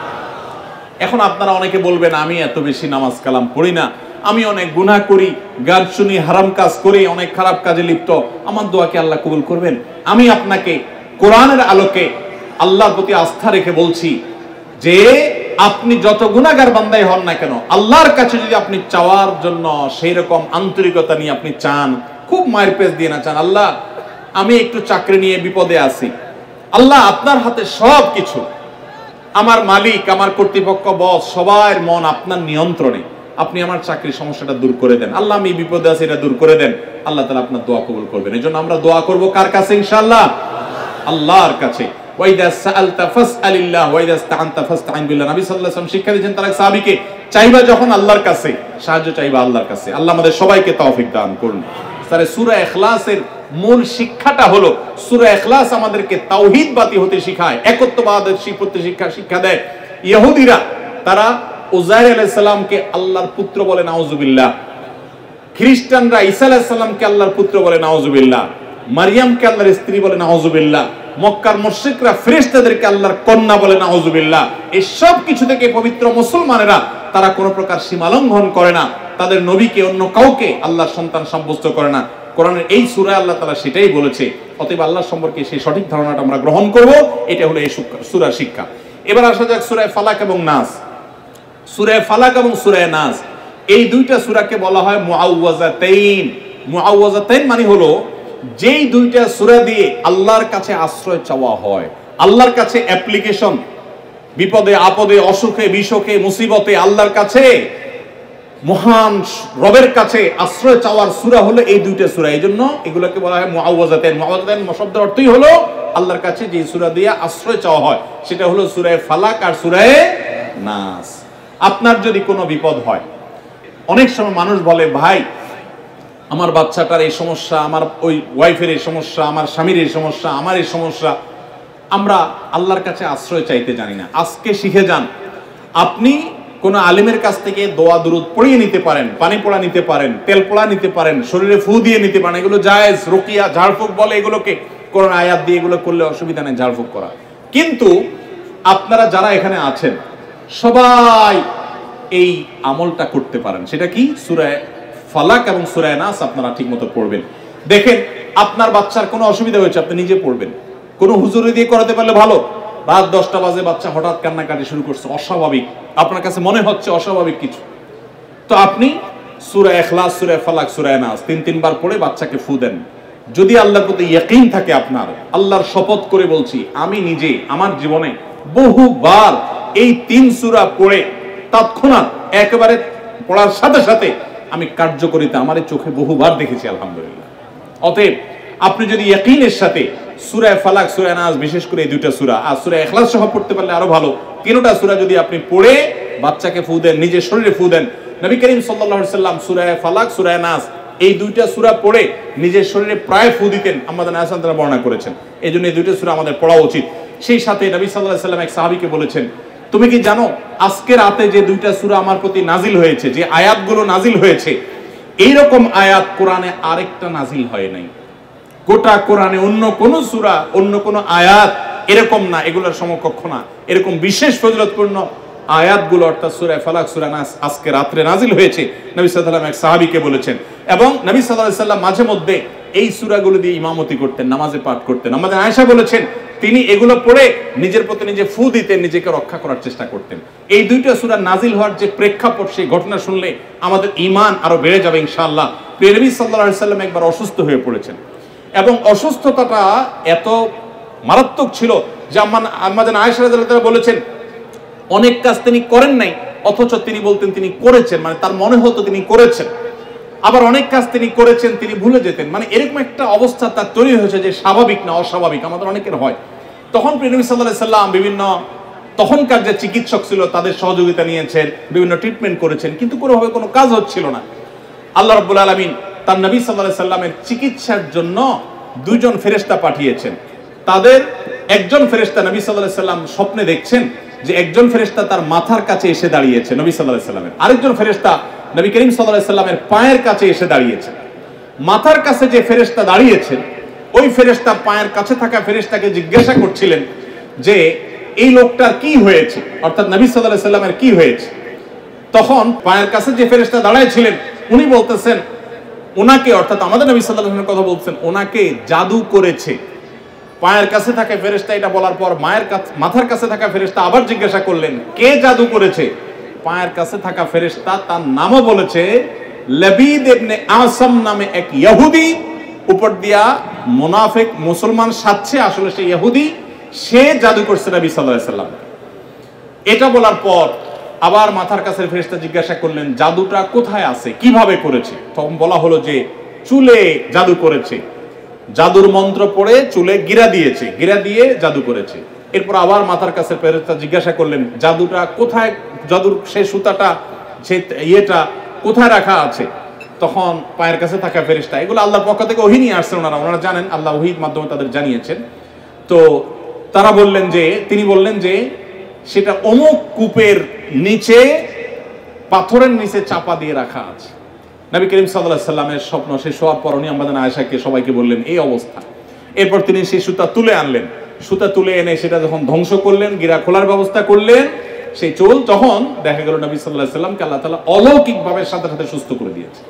A: এখন আপনারা অনেকে বলবেন আমি এত বেশি নামাজ কালাম পড়ি না, আমি অনেক গুনাহ করি, গান শুনি, হারাম কাজ করি, অনেক খারাপ কাজে লিপ্ত, আমার দোয়াকে আল্লাহ কবুল করবেন? আমি আপনাকে কোরআনের আলোকে আল্লাহর প্রতি আস্থা রেখে বলছি যে আপনি যত গুনাহগার বান্দাই হন না কেন, আল্লাহর কাছে যদি আপনি চাওয়ার জন্য সেই রকম আন্তরিকতা নিয়ে আপনি চান, খুব মায়ের পেজ দিয়ে না চান, আল্লাহ আমি একটু চাকরি নিয়ে বিপদে আছি, আল্লাহ আপনার হাতে সব কিছু, আমার মালিক, আমার কর্তৃপক্ষ, বস, সবার মন আপনার নিয়ন্ত্রণে, আপনি আমার চাকরির সমস্যাটা দূর করে দেন, আল্লাহ আমি বিপদে আছি, এটা দূর করে দেন, আল্লাহ তাআলা আপনার দোয়া কবুল করবেন। এই জন্য আমরা দোয়া করব কার কাছে? ইনশাআল্লাহ আল্লাহর কাছে। ওয়াইদা সাআলতা ফাসআলিল্লাহ ওয়াইদা ইসতাআনতা ফাসতাইন বিল্লাহ। নবী সাল্লাল্লাহু আলাইহি ওয়াসাল্লাম শিক্ষা দিয়েছেন তার এক সাহাবীকে, চাইবা যখন আল্লাহর কাছে, সাহায্য চাইবা আল্লাহর কাছে। আল্লাহ আমাদের সবাইকে তৌফিক দান করুন। তাহলে সূরা ইখলাসের মূল শিক্ষাটা হলো, সূরা ইখলাস আমাদেরকে তাওহীদবাদী হতে শেখায়, একত্ববাদের শিক্ষা দেয়। ইহুদিরা তারা উযাইর আলাইহিস সালামকে আল্লাহর পুত্র বলে, নাউজুবিল্লাহ। খ্রিস্টানরা ঈসা আলাইহিস সালামকে আল্লাহর পুত্র বলে, নাউজুবিল্লাহ। মারিয়ামকে আল্লাহর স্ত্রী বলে, নাউজুবিল্লাহ। মক্কার মুশরিকরা ফেরেশতাদেরকে আল্লাহর কন্যা বলে, নাউজুবিল্লাহ। এই সব কিছু থেকে পবিত্র মুসলমানেরা তারা কোনো প্রকার সীমা লঙ্ঘন করে না, তাদের নবীকে অন্য কাউকে আল্লাহর সন্তান সাব্যস্ত করে না। কোরআনের এই সূরায় আল্লাহ তাআলা সেটাই বলেছে। অতএব আল্লাহ সম্পর্কে সেই সঠিক ধারণাটা আমরা গ্রহণ করব, এটা হলো এই সূরার শিক্ষা। এবার আসা যাক সূরা ফালাক এবং নাস। সূরা ফালাক এবং সূরা নাস এই দুইটা সূরাকে বলা হয় মুআউযাতাইন। মুআউযাতাইন মানে হলো যেই দুইটা সূরা দিয়ে আল্লাহর কাছে আশ্রয় চাওয়া হয়, আল্লাহর কাছে অ্যাপ্লিকেশন, বিপদে আপদে অসুখে বিসুখে মুসিবতে আল্লাহর কাছে, মহান রবের কাছে আশ্রয় চাওয়ার সূরা হলো এই দুইটা সূরা। এইজন্য এগুলোকে বলা হয় মুআউযাতাইন। মুআউযাতাইন শব্দের অর্থই হলো আল্লাহর কাছে যে সূরা দিয়ে আশ্রয় চাওয়া হয়, সেটা হলো সূরা ফালাক আর সূরা নাস। আপনার যদি কোনো বিপদ হয়, অনেক সময় মানুষ বলে ভাই আমার বাচ্চাটার এই সমস্যা, আমার ওই ওয়াইফের এই সমস্যা, আমার স্বামীর এই সমস্যা, আমার এই সমস্যা, আমরা আল্লাহর কাছে আশ্রয় চাইতে জানি না। আজকে শিখে যান, আপনি কোন আলেমের কাছ থেকে দোয়া দুরুদ পড়িয়ে নিতে পারেন, পানি পোড়া নিতে পারেন, তেল পোড়া নিতে পারেন, শরীরে ফু দিয়ে নিতে পারেন, এগুলো জায়েজ। রুকিয়া, ঝাড়ফুঁক বলে এগুলোকে, কোরআন আয়াত দিয়ে এগুলো করলে অসুবিধা নেই ঝাড়ফুঁক করা। কিন্তু আপনারা যারা এখানে আছেন সবাই এই আমলটা করতে পারেন। সেটা কি? সূরা ফালাক এবং সূরা নাস আপনারা ঠিকমতো পড়বেন। দেখেন আপনার বাচ্চার কোনো অসুবিধা হয়েছে, আপনি নিজে পড়বেন। কোনো হুজুরি দিয়ে করাতে পারলে ভালো। রাত 10টা বাজে বাচ্চা হঠাৎ কান্নাকাটি শুরু করছে, অস্বাভাবিক, আপনার কাছে মনে হচ্ছে অস্বাভাবিক কিছু, তো আপনি সূরা ইখলাস, সূরা ফালাক, সূরা নাস 3 বার পড়ে বাচ্চাকে ফু দেন। যদি আল্লাহর প্রতি ইয়াকিন থাকে আপনার, আল্লাহর শপথ করে বলছি, আমি নিজে আমার জীবনে বহুবার এই 3 সূরা পড়ে তৎক্ষণাৎ একেবারে পড়ার সাথে সাথে আমি কার্যকরিতা আমার চোখে বহুবার দেখেছি, আলহামদুলিল্লাহ। অতএব আপনি যদি ইয়াকিনের সাথে সূরা ফালাক, সূরা নাস, বিশেষ করে এই দুইটা সূরা আর সূরা ইখলাস সহ পড়তে পারলে আরো ভালো, তিনটা সূরা যদি আপনি পড়ে বাচ্চাকে ফু দেন, নিজের শরীরে ফু দেন। নবী করিম সাল্লাল্লাহু আলাইহি সাল্লাম সূরা ফালাক, সূরা নাস এই দুইটা সূরা পড়ে নিজের শরীরে প্রায় ফু দিতেন, আমাদের আয়েশা তারা বর্ণনা করেছেন। এইজন্য এই দুইটা সূরা আমাদের পড়া উচিত। সেই সাথে নবী সাল্লাল্লাহু আলাইহি সাল্লাম এক সাহাবীকে বলেছেন, তুমি কি জানো আজকে রাতে যে দুইটা সূরা আমার প্রতি নাজিল হয়েছে, যে আয়াতগুলো নাজিল হয়েছে, এইরকম আয়াত কোরআনে আরেকটা নাজিল হয় নাই। গোটা কোরআনে অন্য কোন সূরা, অন্য কোন আয়াত এরকম না, এগুলোর সমকক্ষ না। এরকম বিশেষ ফজিলতপূর্ণ আয়াতগুলো অর্থাৎ সূরা ফালাক, সূরা নাস আজকে রাতে নাজিল হয়েছে, নবী সাল্লাল্লাহু আলাইহি ওয়াসাল্লাম এক সাহাবীকে বলেছেন। এবং নবী সাল্লাল্লাহু আলাইহি ওয়াসাল্লাম মাঝে মধ্যে এই সূরাগুলো দিয়ে ইমামতি করতেন, নামাজে পাঠ করতেন। আমাদের আয়েশা বলেছেন তিনি এগুলো পড়ে নিজের প্রতি নিজে ফু দিতেন, নিজেকে রক্ষা করার চেষ্টা করতেন। এই দুইটা সূরা নাজিল হওয়ার যে প্রেক্ষাপট, সেই ঘটনা শুনলে আমাদের ঈমান আরো বেড়ে যাবে ইনশাআল্লাহ। নবী সাল্লাল্লাহু আলাইহি ওয়াসাল্লাম একবার অসুস্থ হয়ে পড়েছেন এবং অসুস্থতাটা এত মারাত্মক ছিল যে আমাদের আয়েশা রাদিয়াল্লাহু তাআলা বলেছেন অনেক কাজ তিনি করেন নাই, অথচ তিনি বলতেন তিনি করেছেন, মানে তার মনে হতো তিনি করেছেন। আবার অনেক কাজ তিনি করেছেন তিনি ভুলে যেতেন, মানে এরকম একটা অবস্থা তার তৈরি হয়েছে যে স্বাভাবিক না অস্বাভাবিক, আমাদের অনেকের হয়। তখন প্রিয় নবী সাল্লাল্লাহু আলাইহি সাল্লাম বিভিন্ন তখনকার যে চিকিৎসক ছিল তাদের সহযোগিতা নিয়েছেন, বিভিন্ন ট্রিটমেন্ট করেছেন, কিন্তু কোনোভাবে কোনো কাজ হচ্ছিল না। আল্লাহ রাব্বুল আলামিন তার নবী সাল্লাল্লাহু আলাইহি সাল্লামের চিকিৎসার জন্য দুইজন ফেরেশতা পাঠিয়েছেন। তাদের একজন ফেরেশতা নবী সাল্লাল্লাহু আলাইহি সাল্লাম স্বপ্নে দেখছেন যে একজন ফেরেশতা তার মাথার কাছে এসে দাঁড়িয়েছে নবী সাল্লাল্লাহু আলাইহি সাল্লামের, আরেকজন ফেরেশতা নবী করিম সাল্লাল্লাহু আলাইহি সাল্লামের পায়ের কাছে এসে দাঁড়িয়েছে। মাথার কাছে যে ফেরেশতা দাঁড়িয়েছেন ওই ফেরেশতা পায়ের কাছে থাকা ফেরেশতাকে জিজ্ঞাসা করছিলেন যে এই লোকটার কি হয়েছে, অর্থাৎ নবী সাল্লাল্লাহু আলাইহি সাল্লামের কি হয়েছে। তখন পায়ের কাছে যে ফেরেশতা দাঁড়ায়ছিলেন উনি বলতেছেন ওনাকে, অর্থাৎ আমাদের নবী সাল্লাল্লাহু আলাইহি ওয়াসাল্লামের কথা বলছেন, ওনাকে জাদু করেছে। পায়ের কাছে থাকা ফেরেশতা এটা বলার পর মাথার কাছে থাকা ফেরেশতা আবার জিজ্ঞাসা করলেন কে জাদু করেছে। পায়ের কাছে থাকা ফেরেশতা তার নামও বলেছে, লাবিদ ইবনে আসাম নামে এক ইহুদি, উপর দিয়া মুনাফিক মুসলমান সাজছে, আসলে সে ইহুদি, সে জাদু করছে নবী সাল্লাল্লাহু আলাইহি ওয়াসাল্লাম। এটা বলার পর আবার মাথার কাছে ফেরেশতা জিজ্ঞাসা করলেন জাদুটা কোথায় আছে, কিভাবে করেছে। তখন বলা হলো যে চুলে জাদু করেছে, জাদুর মন্ত্র পড়ে চুলে গিরা দিয়েছে, গিরা দিয়ে জাদু করেছে। এরপর আবার মাথার কাছে ফেরেশতা জিজ্ঞাসা করলেন জাদুটা কোথায়, জাদুর সেই সুতাটা, সেই ইয়েটা কোথায় রাখা আছে। তখন পায়ের কাছে থাকা ফেরেশতা, এগুলো আল্লাহর পক্ষ থেকে ওহী নিয়ে আসছেন, ওনারা জানেন, আল্লাহ ওহীর মাধ্যমে তাদের জানিয়েছেন। তো তারা বললেন যে, তিনি বললেন যে সেটা অমুক কূপের নিচে, পাথরের নিচে চাপা দিয়ে রাখা আছে। নবী করিম সাল্লাল্লাহু আলাইহি সাল্লামের স্বপ্ন শেষ হওয়ার পর উনি আমাদের আয়েশাকে সবাইকে বললেন এই অবস্থা। এরপর তিনি সেই সুতা তুলে আনলেন, সুতা তুলে এনে সেটা যখন ধ্বংস করলেন, গিরা খোলার ব্যবস্থা করলেন, সেই চুল তখন দেখা গেল নবী সাল্লাল্লাহু আলাইহি সাল্লামকে আল্লাহ তাআলা অলৌকিকভাবে সাথে সাথে সুস্থ করে দিয়েছে।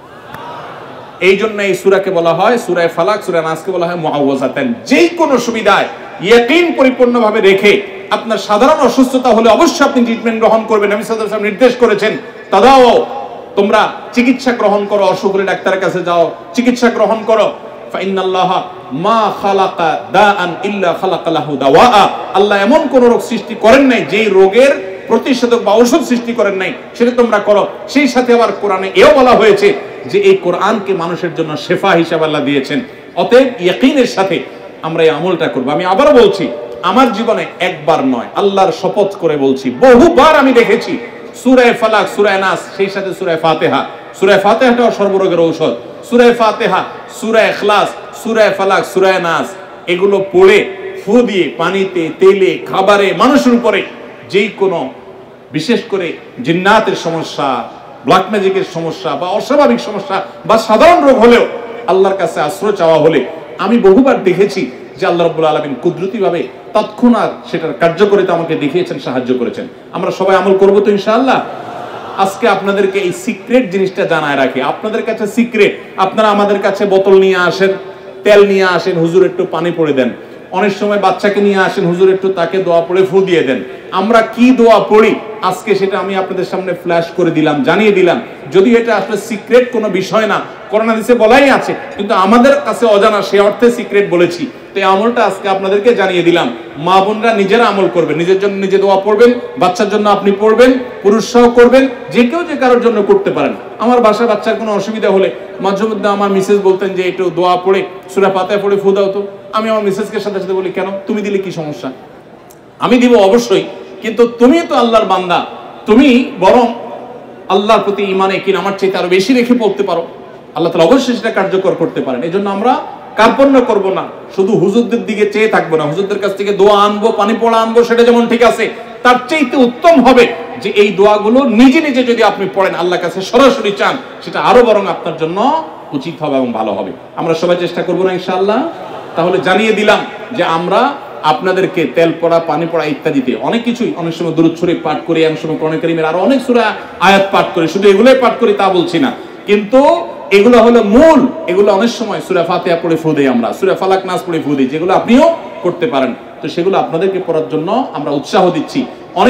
A: এই জন্য এই সূরাকে বলা হয় সূরা ফালাক, সূরা নাসকে বলা হয় মুআওয়াযাতান। যে কোনো সুবিধায় ইয়াকিন পরিপূর্ণভাবে রেখে আপনার সাধারণ অসুস্থতা হলে অবশ্যই আপনি ট্রিটমেন্ট গ্রহণ করবেন। নবী সাল্লাল্লাহু আলাইহি ওয়াসাল্লাম নির্দেশ করেছেন তাদাও, তোমরা চিকিৎসা গ্রহণ করো, অসুখ হলে ডাক্তারের কাছে যাও, চিকিৎসা গ্রহণ করো। ফাইন্নাল্লাহা মা খালাকা দাআন ইল্লা খালাকা লাহু দাওয়া। আল্লাহ এমন কোন রোগ সৃষ্টি করেন নাই যেই রোগের প্রতিষেধক বা ঔষধ সৃষ্টি করেন নাই, সেটা তোমরা করো। সেই সাথে আবার কোরআনে এও বলা হয়েছে যে এই কোরআনকে মানুষের জন্য শেফা হিসেবে আল্লাহ দিয়েছেন। অতএব ইয়াকিনের সাথে আমরা এই আমলটা করব। আমি আবারও বলছি, আমার জীবনে একবার নয়, আল্লাহর শপথ করে বলছি, বহুবার আমি দেখেছি সূরা ফালাক, সূরা নাস, সেই সাথে সূরা ফাতিহা। সূরা ফাতিহাটাও সর্বরোগের ঔষধ। সূরা ফাতিহা, সূরা ইখলাস, সূরা ফালাক, সূরা নাস, এগুলো পড়ে ফু দিয়ে পানিতে, তেলে, খাবারে, মানুষের উপরে যেই কোনো বিশেষ করে জিন্নাতের সমস্যা, ব্ল্যাক ম্যাজিকের সমস্যা বা অস্বাভাবিক সমস্যা বা সাধারণ রোগ হলেও আল্লাহর কাছে আশ্রয় চাওয়া হলে আমি বহুবার দেখেছি যে আল্লাহ রাব্বুল আলামিন কুদরতিভাবে তৎক্ষণাৎ সেটার কার্যকারিতা আমাকে দেখিয়েছেন, সাহায্য করেছেন। আমরা সবাই আমল করব তো ইনশাআল্লাহ। আজকে আপনাদেরকে এই সিক্রেট জিনিসটা জানায় রাখি, আপনাদের কাছে সিক্রেট। আপনারা আমাদের কাছে বোতল নিয়ে আসেন, তেল নিয়ে আসেন, হুজুর একটু পানি পড়ে দেন। অনেক সময় বাচ্চাকে নিয়ে আসেন, হুজুর একটু তাকে দোয়া পড়ে ফু দিয়ে দেন। আমরা কি দোয়া পড়ি আজকে সেটা আমি আপনাদের সামনে ফ্ল্যাশ করে দিলাম, জানিয়ে দিলাম। যদি এটা আসলে সিক্রেট কোনো বিষয় না, কোরআন হাদিসে বলাই আছে, কিন্তু আমাদের কাছে অজানা, সে অর্থে সিক্রেট বলেছি। তো এই আমলটা আজকে আপনাদেরকে জানিয়ে দিলাম। মা বোনরা নিজেরা আমল করবেন, নিজের জন্য নিজে দোয়া পড়বেন, বাচ্চার জন্য আপনি পড়বেন, পুরুষ সহ করবেন, যে কেউ যে কারোর জন্য করতে পারেন। আমার বাসায় বাচ্চার কোনো অসুবিধা হলে মাঝে মধ্যে আমার মিসেস বলতেন যে একটু দোয়া পড়ে সূরা ফাতিহা পড়ে ফু দাও তো। আমি আমার মিসেসকে সাথে সাথে বলি কেন, তুমি দিলে কি সমস্যা? আমি দিব অবশ্যই, কিন্তু তুমি তো আল্লাহর বান্দা, তুমি বরং আল্লাহর প্রতি ঈমানে কিন আমার চাইতে আরো বেশি রেখে পড়তে পারো, আল্লাহ তাআলা অবশ্যই সেটা কার্যকর করতে পারেন। এই জন্য আমরা কার্পণ্য করব না, শুধু হুজুরদের দিকে চেয়ে থাকবো না। হুজুরদের কাছ থেকে দোয়া আনবো, পানি পড়া আনবো, সেটা যেমন ঠিক আছে, তার চাইতে উত্তম হবে যে এই দোয়াগুলো নিজে নিজে যদি আপনি পড়েন, আল্লাহর কাছে সরাসরি চান, সেটা আরো বরং আপনার জন্য উচিত হবে এবং ভালো হবে। আমরা সবাই চেষ্টা করবো না ইনশাআল্লাহ? তাহলে জানিয়ে দিলাম যে আমরা আপনাদেরকে তেল পড়া, পানি পড়া ইত্যাদিতে অনেক কিছুই, অনেক সময় দুরূদ শরীফ পাঠ করি, অনেক সময় কোরআন কারীমের আরো অনেক সূরা আয়াত পাঠ করি, শুধু এগুলোই পাঠ করি তা বলছি না, কিন্তু এগুলো হলো মূল। এগুলো অনেক সময় সূরা ফাতিহা পড়ে ফু দেই, আমরা সূরা ফালাক নাস পড়ে ফু দিই, যেগুলো আপনিও করতে পারেন। তো সেগুলো আপনাদেরকে পড়ার জন্য আমরা উৎসাহ দিচ্ছি।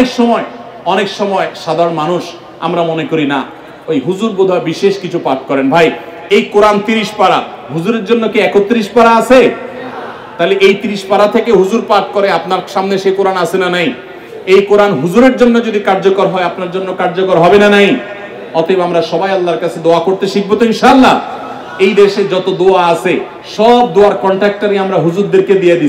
A: অনেক সময় সাধারণ মানুষ আমরা মনে করি না ওই হুজুর বোধহয় বিশেষ কিছু পাঠ করেন। ভাই, এই কোরআন 30 পারা, হুজুরের জন্য কি 31 পারা আছে? তাহলে এই 30 পারা থেকে হুজুর পাঠ করে, আপনার সামনে সে কোরআন আছে না নাই? এই কোরআন হুজুরের জন্য যদি কার্যকর হয়, আপনার জন্য কার্যকর হবে না নাই? অতএব আমরা সবাই আল্লাহর কাছে দোয়া করতে শিখবো তো ইনশাআল্লাহ। এই দেশে যত দোয়া আছে সব দোয়ার কন্ট্রাক্টরই আমরা হুজুরদেরকে দিয়ে দিছি।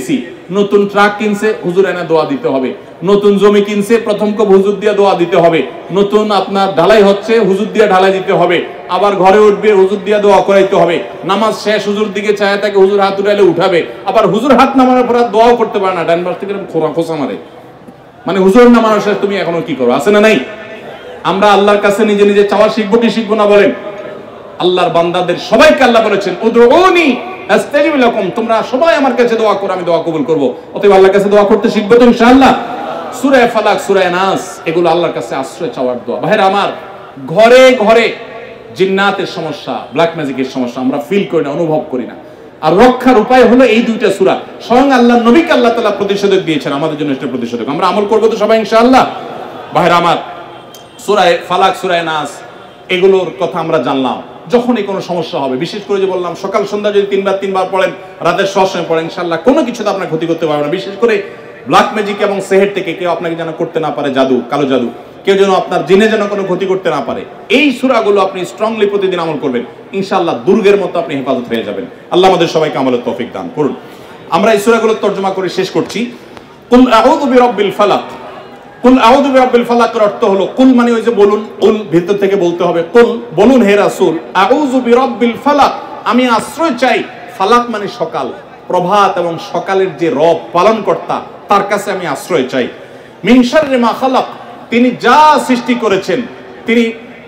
A: নতুন ট্রাক কিনছে, হুজুর এনে দোয়া দিতে হবে। নতুন জমি কিনছে, প্রথম কব হুজুর দিয়ে দোয়া দিতে হবে। নতুন আপনার ঢালাই হচ্ছে, হুজুর দিয়ে ঢালাই দিতে হবে। আবার ঘরে উঠবে, হুজুর দিয়ে দোয়া করাইতে হবে। নামাজ শেষ, হুজুর দিকে চায় তাকে হুজুর হাত উঠাইলে উঠাবে। আবার হুজুর হাত নামানোর পর দোয়াও করতে পারে না, ডান পাশ থেকে খোসা মারে। মানে হুজুর নামানোর শেষ তুমি এখনো কি করো, আছে না নাই? আমরা আল্লাহর কাছে নিজে নিজে চাওয়া শিখবো কি শিখবো না বলেন? আল্লাহর বান্দাদের সবাইকে আল্লাহ বলেছেন উদউনি আস্তাজিব লাকুম, তোমরা সবাই আমার কাছে দোয়া করো, আমি দোয়া কবুল করব। অতএব আল্লাহর কাছে দোয়া করতে শিখবে তো ইনশাআল্লাহ। সূরা ফালাক, সূরা নাস, এগুলো আল্লাহর কাছে আশ্রয় চাওয়ার দোয়া। ভাইরা আমার, ঘরে ঘরে জিন্নাতের সমস্যা, ব্ল্যাক ম্যাজিকের সমস্যা আমরা ফিল করি না, অনুভব করি না। আর রক্ষার উপায় হলো এই দুইটা সূরা। স্বয়ং আল্লাহর নবীকে আল্লাহ তাআলা প্রতিষেধক দিয়েছেন, আমাদের জন্য এটা প্রতিষেধক। আমরা আমল করব তো সবাই ইনশাআল্লাহ। ভাইরা আমার, সূরা ফালাক, সূরা নাস এগুলোর কথা আমরা জানলাম। যখনই কোনো সমস্যা হবে, বিশেষ করে যে বললাম সকাল সন্ধ্যা যদি তিনবার পড়েন, রাতের সবসময় পড়েন, ইনশাআল্লাহ কোনো কিছু তো আপনার ক্ষতি করতে পারবে না। বিশেষ করে ব্ল্যাক ম্যাজিক এবং সেহের থেকে কেউ আপনাকে যেন করতে না পারে, জাদু, কালো জাদু, কেউ যেন আপনার জিনে যেন কোনো ক্ষতি করতে না পারে। এই সূরাগুলো আপনি স্ট্রংলি প্রতিদিন আমল করবেন, ইনশাআল্লাহ দুর্গের মতো আপনি হেফাজত হয়ে যাবেন। আল্লাহ আমাদের সবাইকে আমলের তৌফিক দান করুন। আমরা এই সূরাগুলো তর্জমা করে শেষ করছি। কুল আউযু বিরাব্বিল ফালাক। কুল আউযু বিরাব্বিল ফালাকের অর্থ হলো, কুল মানে ওই যে বলুন, কুল ভিতর থেকে বলতে হবে, কুল বলুন হে রাসূল, আউযু বিরাব্বিল ফালাক, আমি আশ্রয় চাই। ফালাক মানে সকাল, প্রভাত এবং সকালের যে রব পালনকর্তা, তার কাছে আমি আশ্রয় চাই। মিন শাররি মা খালাক, তিনি যা সৃষ্টি করেছেন, তিনি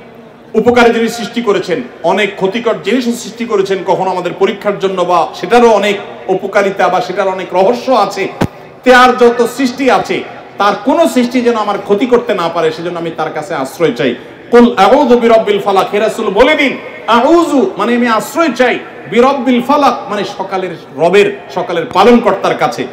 A: উপকারী জিনিস সৃষ্টি করেছেন, অনেক ক্ষতিকর জিনিসও সৃষ্টি করেছেন, কখনো আমাদের পরীক্ষার জন্য, বা সেটারও অনেক উপকারিতা বা সেটার অনেক রহস্য আছে। তার যত সৃষ্টি আছে, তার কোন সৃষ্টি যেন আমার ক্ষতি করতে না পারে, সেজন্য আমি তার কাছে আশ্রয় চাই। কুল আউযু বিরাব্বিল ফালাক, হে রাসূল বলে দিন, আউযু মানে আমি আশ্রয় চাই, বিরাব্বিল ফালাক মানে সকালের রবের, সকালের পালনকর্তার কাছে।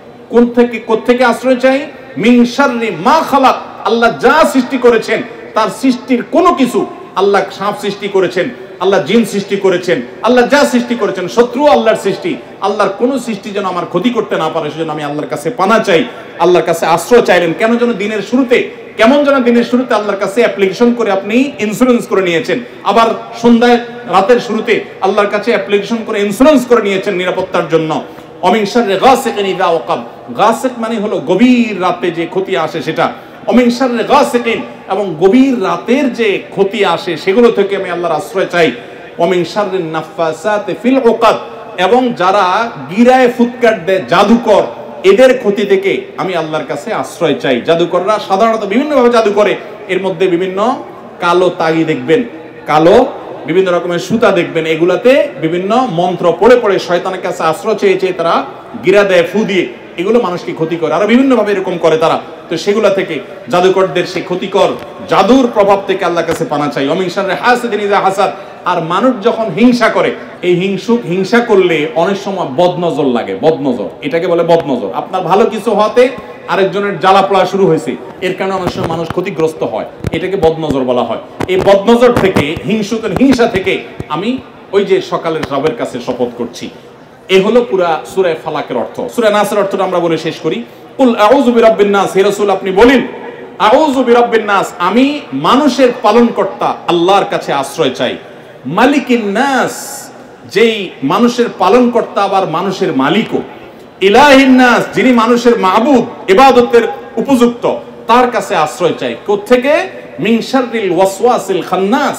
A: কোত্থেকে আশ্রয় চাই? মিন শাররি মা খালাক, আল্লাহ যা সৃষ্টি করেছেন তার সৃষ্টির কোনো কিছু, আল্লাহ সাপ সৃষ্টি করেছেন, আল্লাহ জিন সৃষ্টি করেছেন, আল্লাহ যা সৃষ্টি করেছেন, শত্রু আল্লাহর সৃষ্টি, আল্লাহর কোন সৃষ্টি যেন আমার ক্ষতি করতে না পারে, সেজন্য আমি আল্লাহর কাছে পানা চাই, আল্লাহর কাছে আশ্রয় চাইলেন। কেন যেন দিনের শুরুতে, কেমন যেন দিনের শুরুতে আল্লাহর কাছে অ্যাপ্লিকেশন করে আপনি ইন্স্যুরেন্স করে নিয়েছেন, আবার সন্ধ্যায় রাতের শুরুতে আল্লাহর কাছে অ্যাপ্লিকেশন করে ইন্স্যুরেন্স করে নিয়েছেন নিরাপত্তার জন্য। অমিন শাররি গাসিকিন ইযা ওয়াকাব, গাসিক মানে হলো গভীর রাতে যে ক্ষতি আসে সেটা। অমিন শাররি গাসিকিন, এবং গভীর রাতের যে ক্ষতি আসে সেগুলো থেকে আমি আল্লাহর আশ্রয় চাই। অমিন শাররিন নাফাসাতি ফিল উকাদ, এবং যারা গিরায় ফুৎকার দেয়, জাদুকর, এদের ক্ষতি থেকে আমি আল্লাহর কাছে আশ্রয় চাই। জাদুকররা সাধারণত বিভিন্নভাবে জাদু করে, এর মধ্যে বিভিন্ন কালো তাগি দেখবেন, কালো বিভিন্ন রকমের সুতা দেখবেন, এগুলাতে বিভিন্ন মন্ত্র পড়ে পড়ে শয়তানের কাছে আশ্রয় চেয়ে তারা গিরা দেয়, ফু দিয়ে, এগুলো মানুষকে ক্ষতি করে, আরো বিভিন্ন ভাবে এরকম করে তারা। তো সেগুলা থেকে, জাদুকরদের সেই ক্ষতিকর জাদুর প্রভাব থেকে আল্লাহর কাছে পানা চাই। অমিন শাররি হাসিদিন ইযা হাসাদ, আর মানুষ যখন হিংসা করে, এই হিংসা করলে অনেক সময় বদনজর লাগে, বদনজর, এটাকে বলে বদনজর। আপনার ভালো কিছু হতে আরেকজনের জ্বালা পোড়া শুরু হয়েছে, এর কারণে অনেক সময় মানুষ ক্ষতিগ্রস্ত হয়, এটাকে বদনজর বলা হয়। এই বদনজর থেকে, হিংসা থেকে আমি ওই যে সকালের রবের কাছে শপথ করছি। এই হলো পুরা সূরা ফালাকের অর্থ। সূরা নাসের অর্থটা আমরা বলে শেষ করি। কুল আউযু বিরাব্বিন নাস, হে রাসূল আপনি বলেন, আউযু বিরাব্বিন নাস, আমি মানুষের পালনকর্তা আল্লাহর কাছে আশ্রয় চাই। মালিকিন নাস, যেই মানুষের পালনকর্তা আবার মানুষের মালিকও। ইলাহিন নাস, যিনি মানুষের মাবুদ, ইবাদতের উপযুক্ত, তার কাছে আশ্রয় চাই। কোত্থেকে? মিন শাররিল ওয়াসওয়াসিল খান্নাস,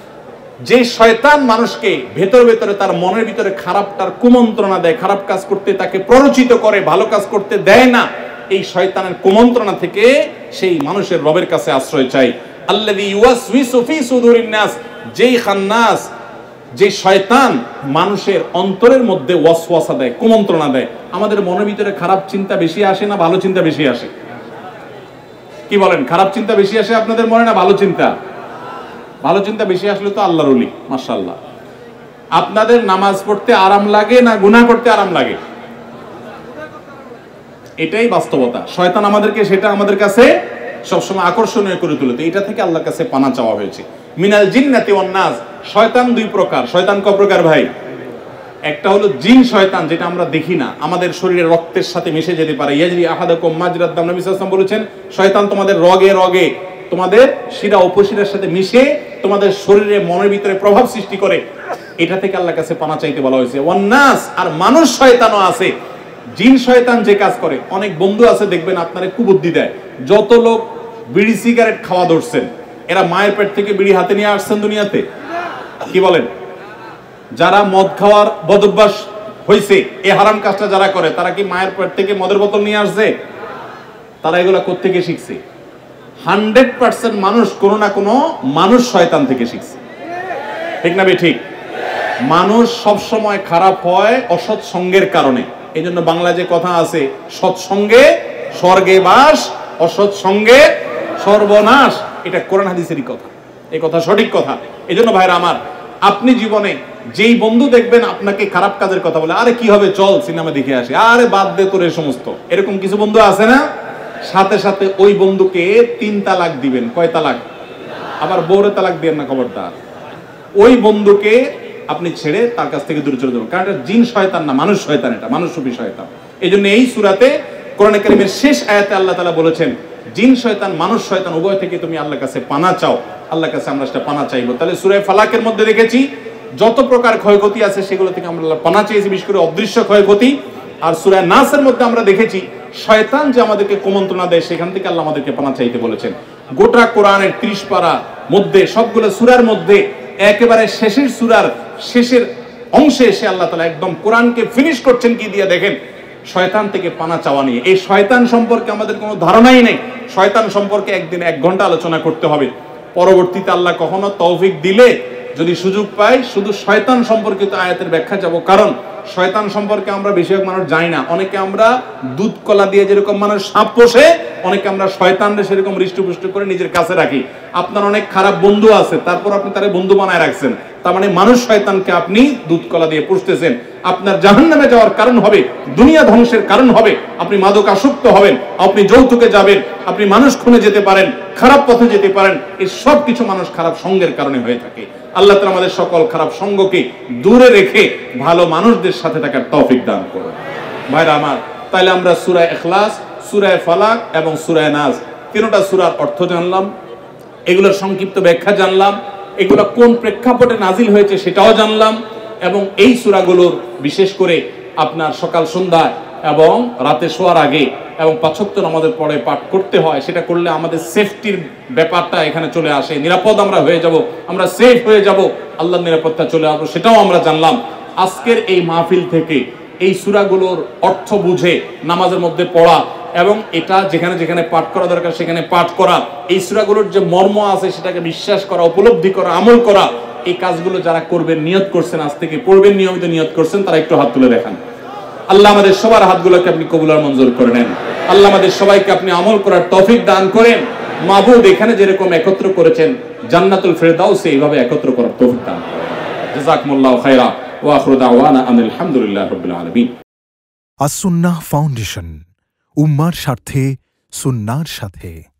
A: যে শয়তান মানুষকে ভেতরে তার মনের ভিতরে খারাপটার কুমন্ত্রণা দেয়, খারাপ কাজ করতে তাকে প্ররোচিত করে, ভালো কাজ করতে দেয় না, এই শয়তানের কুমন্ত্রণা থেকে সেই মানুষের রবের কাছে আশ্রয় চাই। আল্লাযী ইউওয়াসওয়িসু ফি সুদুরিন নাস, যেই খান্নাস, যে শয়তান মানুষের অন্তরের মধ্যে ওয়াসওয়াসা দেয়, কুমন্ত্রণা দেয়। আমাদের মনের ভিতরে খারাপ চিন্তা বেশি আসে না ভালো চিন্তা বেশি আসে? কি বলেন, খারাপ চিন্তা বেশি আসে আপনাদের মনে না ভালো চিন্তা? ভালো চিন্তা বেশি আসলে তো আল্লাহর ওলি, মাশাআল্লাহ। আপনাদের নামাজ পড়তে আরাম লাগে না গুনাহ করতে আরাম লাগে? এটাই বাস্তবতা। শয়তান আমাদেরকে সেটা আমাদের কাছে সবসময় আকর্ষণীয় করে তোলে। তো এটা থেকে আল্লাহর কাছে পানা চাওয়া হয়েছে। মিনাল জিন্নাতি ওয়ান নাস, শয়তান দুই প্রকার। শয়তান কয় প্রকার ভাই? একটা হলো জিন শয়তান, যেটা আমরা দেখি না, আমাদের শরীরের রক্তের সাথে মিশে যেতে পারে। ইয়াজরি আহাদাকুম মাজরাদ দাম, নবী সাল্লাল্লাহু আলাইহি ওয়াসাল্লাম বলেছেন, শয়তান তোমাদের রগে রগে, তোমাদের শিরা উপশিরার সাথে মিশে তোমাদের শরীরে মনের ভিতরে প্রভাব সৃষ্টি করে। এটা থেকে আল্লাহর কাছে পানা চাইতে বলা হয়েছে। ওয়ান নাস, আর মানুষ শয়তানও আছে, জিন শয়তান যে কাজ করে, অনেক বন্ধু আছে দেখবেন আপনারে কুবুদ্ধি দেয়। যত লোক বিড়ি সিগারেট খাওয়া ধরছেন, এরা মায়ের পেট থেকে বিড়ি হাতে নিয়ে আসছেন দুনিয়াতে? কি বলেন? যারা মদ খাওয়ার বদভ্যাস হয়েছে, এই হারাম কাজটা যারা করে, তারা কি মায়ের পেট থেকে মদের বোতল নিয়ে আসছে? তারা এগুলা কোত্থেকে শিখছে? 100% মানুষ কোনো না কোনো মানুষ শয়তান থেকে শিখছে, ঠিক না? ঠিক। মানুষ সব সময় খারাপ হয় অসৎ সঙ্গের কারণে। এই জন্য বাংলা যে কথা আছে, সৎসঙ্গে স্বর্গে বাস, অসৎ সঙ্গে সর্বনাশ, এটা কোরআন হাদিসেরই কথা, এই কথা সঠিক কথা। এই জন্য ভাইরা আমার, আপনি জীবনে যেই বন্ধু দেখবেন আপনাকে খারাপ কাজের কথা বলে, আরে কি হবে, চল সিনেমা দেখে আসে, আরে বাদ দে তোর এই সমস্ত, এরকম কিছু বন্ধু আছে না? সাথে সাথে ওই বন্ধুকে 3 তালাক দিবেন। কয় তালাক? আবার বউরে তালাক দিবেন না, খবরদার। ওই বন্ধুকে আপনি ছেড়ে তার কাছ থেকে দূরে চলে যাবেন, কারণ এটা জিন শয়তান না, মানুষ শয়তান, এটা মানুষরূপী শয়তান। এই জন্য এই সূরাতে কোরআনে কারীমের শেষ আয়াতে আল্লাহ তাআলা বলেছেন, জিন শয়তান মানুষ শয়তান উভয় থেকে তুমি আল্লাহর কাছে পানা চাও। আল্লাহর কাছে আমরা সেটা পানা চাইবো। তাহলে সূরা ফালাকের মধ্যে দেখেছি যত প্রকার ক্ষয়ক্ষতি আছে সেগুলো থেকে আমরা পানা চাইছি, বিশেষ করে অদৃশ্য ক্ষয়ক্ষতি। আর সূরা নাসের মধ্যে আমরা দেখেছি শয়তান যে আমাদেরকে কুমন্ত্রণা দেয়, সেখান থেকে আল্লাহ আমাদেরকে পানা চাইতে বলেছেন। গোটা কোরআনের 30 পারা মধ্যে সবগুলো সূরার মধ্যে একেবারে শেষের সূরার শেষের অংশে এসে আল্লাহ তাআলা একদম কোরআনকে ফিনিশ করছেন কি দিয়ে দেখেন, শয়তান থেকে পানা চাওয়া নিয়ে। এই শয়তান সম্পর্কে আমাদের কোনো ধারণাই নেই। শয়তান সম্পর্কে একদিন 1 ঘন্টা আলোচনা করতে হবে। পরবর্তীতে আল্লাহ কখনো তৌফিক দিলে যদি সুযোগ পাই, শুধু শয়তান সম্পর্কিত আয়াতের ব্যাখ্যা যাব, কারণ শয়তান সম্পর্কে আমরা বেশিরভাগ মানুষ জানি না। অনেকে আমরা দুধ কলা দিয়ে যেরকম মানুষ সাপ পোষে, অনেকে আমরা শয়তানরে সেরকম হৃষ্টপুষ্ট করে নিজের কাছে রাখি। আপনার অনেক খারাপ বন্ধু আছে, তারপর আপনি তারে বন্ধু বানায় রাখছেন, তার মানে মানুষ শয়তানকে আপনি দুধ কলা দিয়ে পুষতেছেন। আপনার জাহান্নামে যাওয়ার কারণ হবে, দুনিয়া ধ্বংসের কারণ হবে, আপনি মাদক আসক্ত হবেন, আপনি যৌতুকে যাবেন, আপনি মানুষ খুনে যেতে পারেন, খারাপ পথে যেতে পারেন। এই সব কিছু মানুষ খারাপ সঙ্গের কারণে হয়ে থাকে। আল্লাহ তাআলা আমাদের সকল খারাপ সঙ্গকে দূরে রেখে ভালো মানুষদের সাথে থাকার তৌফিক দান করুন। ভাইরা আমার, তাহলে আমরা সূরা ইখলাস, সূরা ফালাক এবং সূরা নাস, তিনটা সূরার অর্থ জানলাম, এগুলোর সংক্ষিপ্ত ব্যাখ্যা জানলাম, এগুলো কোন প্রেক্ষাপটে নাজিল হয়েছে সেটাও জানলাম, এবং এই সূরাগুলোর বিশেষ করে আপনার সকাল সন্ধ্যায় এবং রাতে শোয়ার আগে এবং 5 ওয়াক্ত নামাজের পরে পাঠ করতে হয়। সেটা করলে আমাদের সেফটির ব্যাপারটা এখানে চলে আসে, নিরাপদ আমরা হয়ে যাব, আমরা সেফ হয়ে যাব, আল্লাহর নিরাপত্তা চলে আসবে, সেটাও আমরা জানলাম। আজকের এই মাহফিল থেকে এই সূরাগুলোর অর্থ বুঝে নামাজের মধ্যে পড়া এবং এটা যেখানে যেখানে পাঠ করা দরকার সেখানে পাঠ করা, এই সূরাগুলোর যে মর্ম আছে সেটাকে বিশ্বাস করা, উপলব্ধি করা, আমল করা, এই কাজগুলো যারা করবেন, নিয়ত করছেন, আজ থেকে পড়বেন, নিয়মিত নিয়ত করছেন, তারা একটু হাত তুলে দেখান। আল্লাহ আমাদের সবার হাতগুলোকে আপনি কবুল আর মঞ্জুর করে নেন। আল্লাহ আমাদের সবাইকে আপনি আমল করার তৌফিক দান করেন। মাবুদ এখানে যেরকম একত্র করেছেন, জান্নাতুল ফেরদাউসে এইভাবে একত্র করার তৌফিক দান করেন। জাযাকুমুল্লাহু খায়রা ওয়া আখিরু দাওয়ানা আনিল হামদুলিল্লাহি রাব্বিল আলামিন।
B: আস-সুন্নাহ ফাউন্ডেশন, উম্মার স্বার্থে সুন্নাহর সাথে।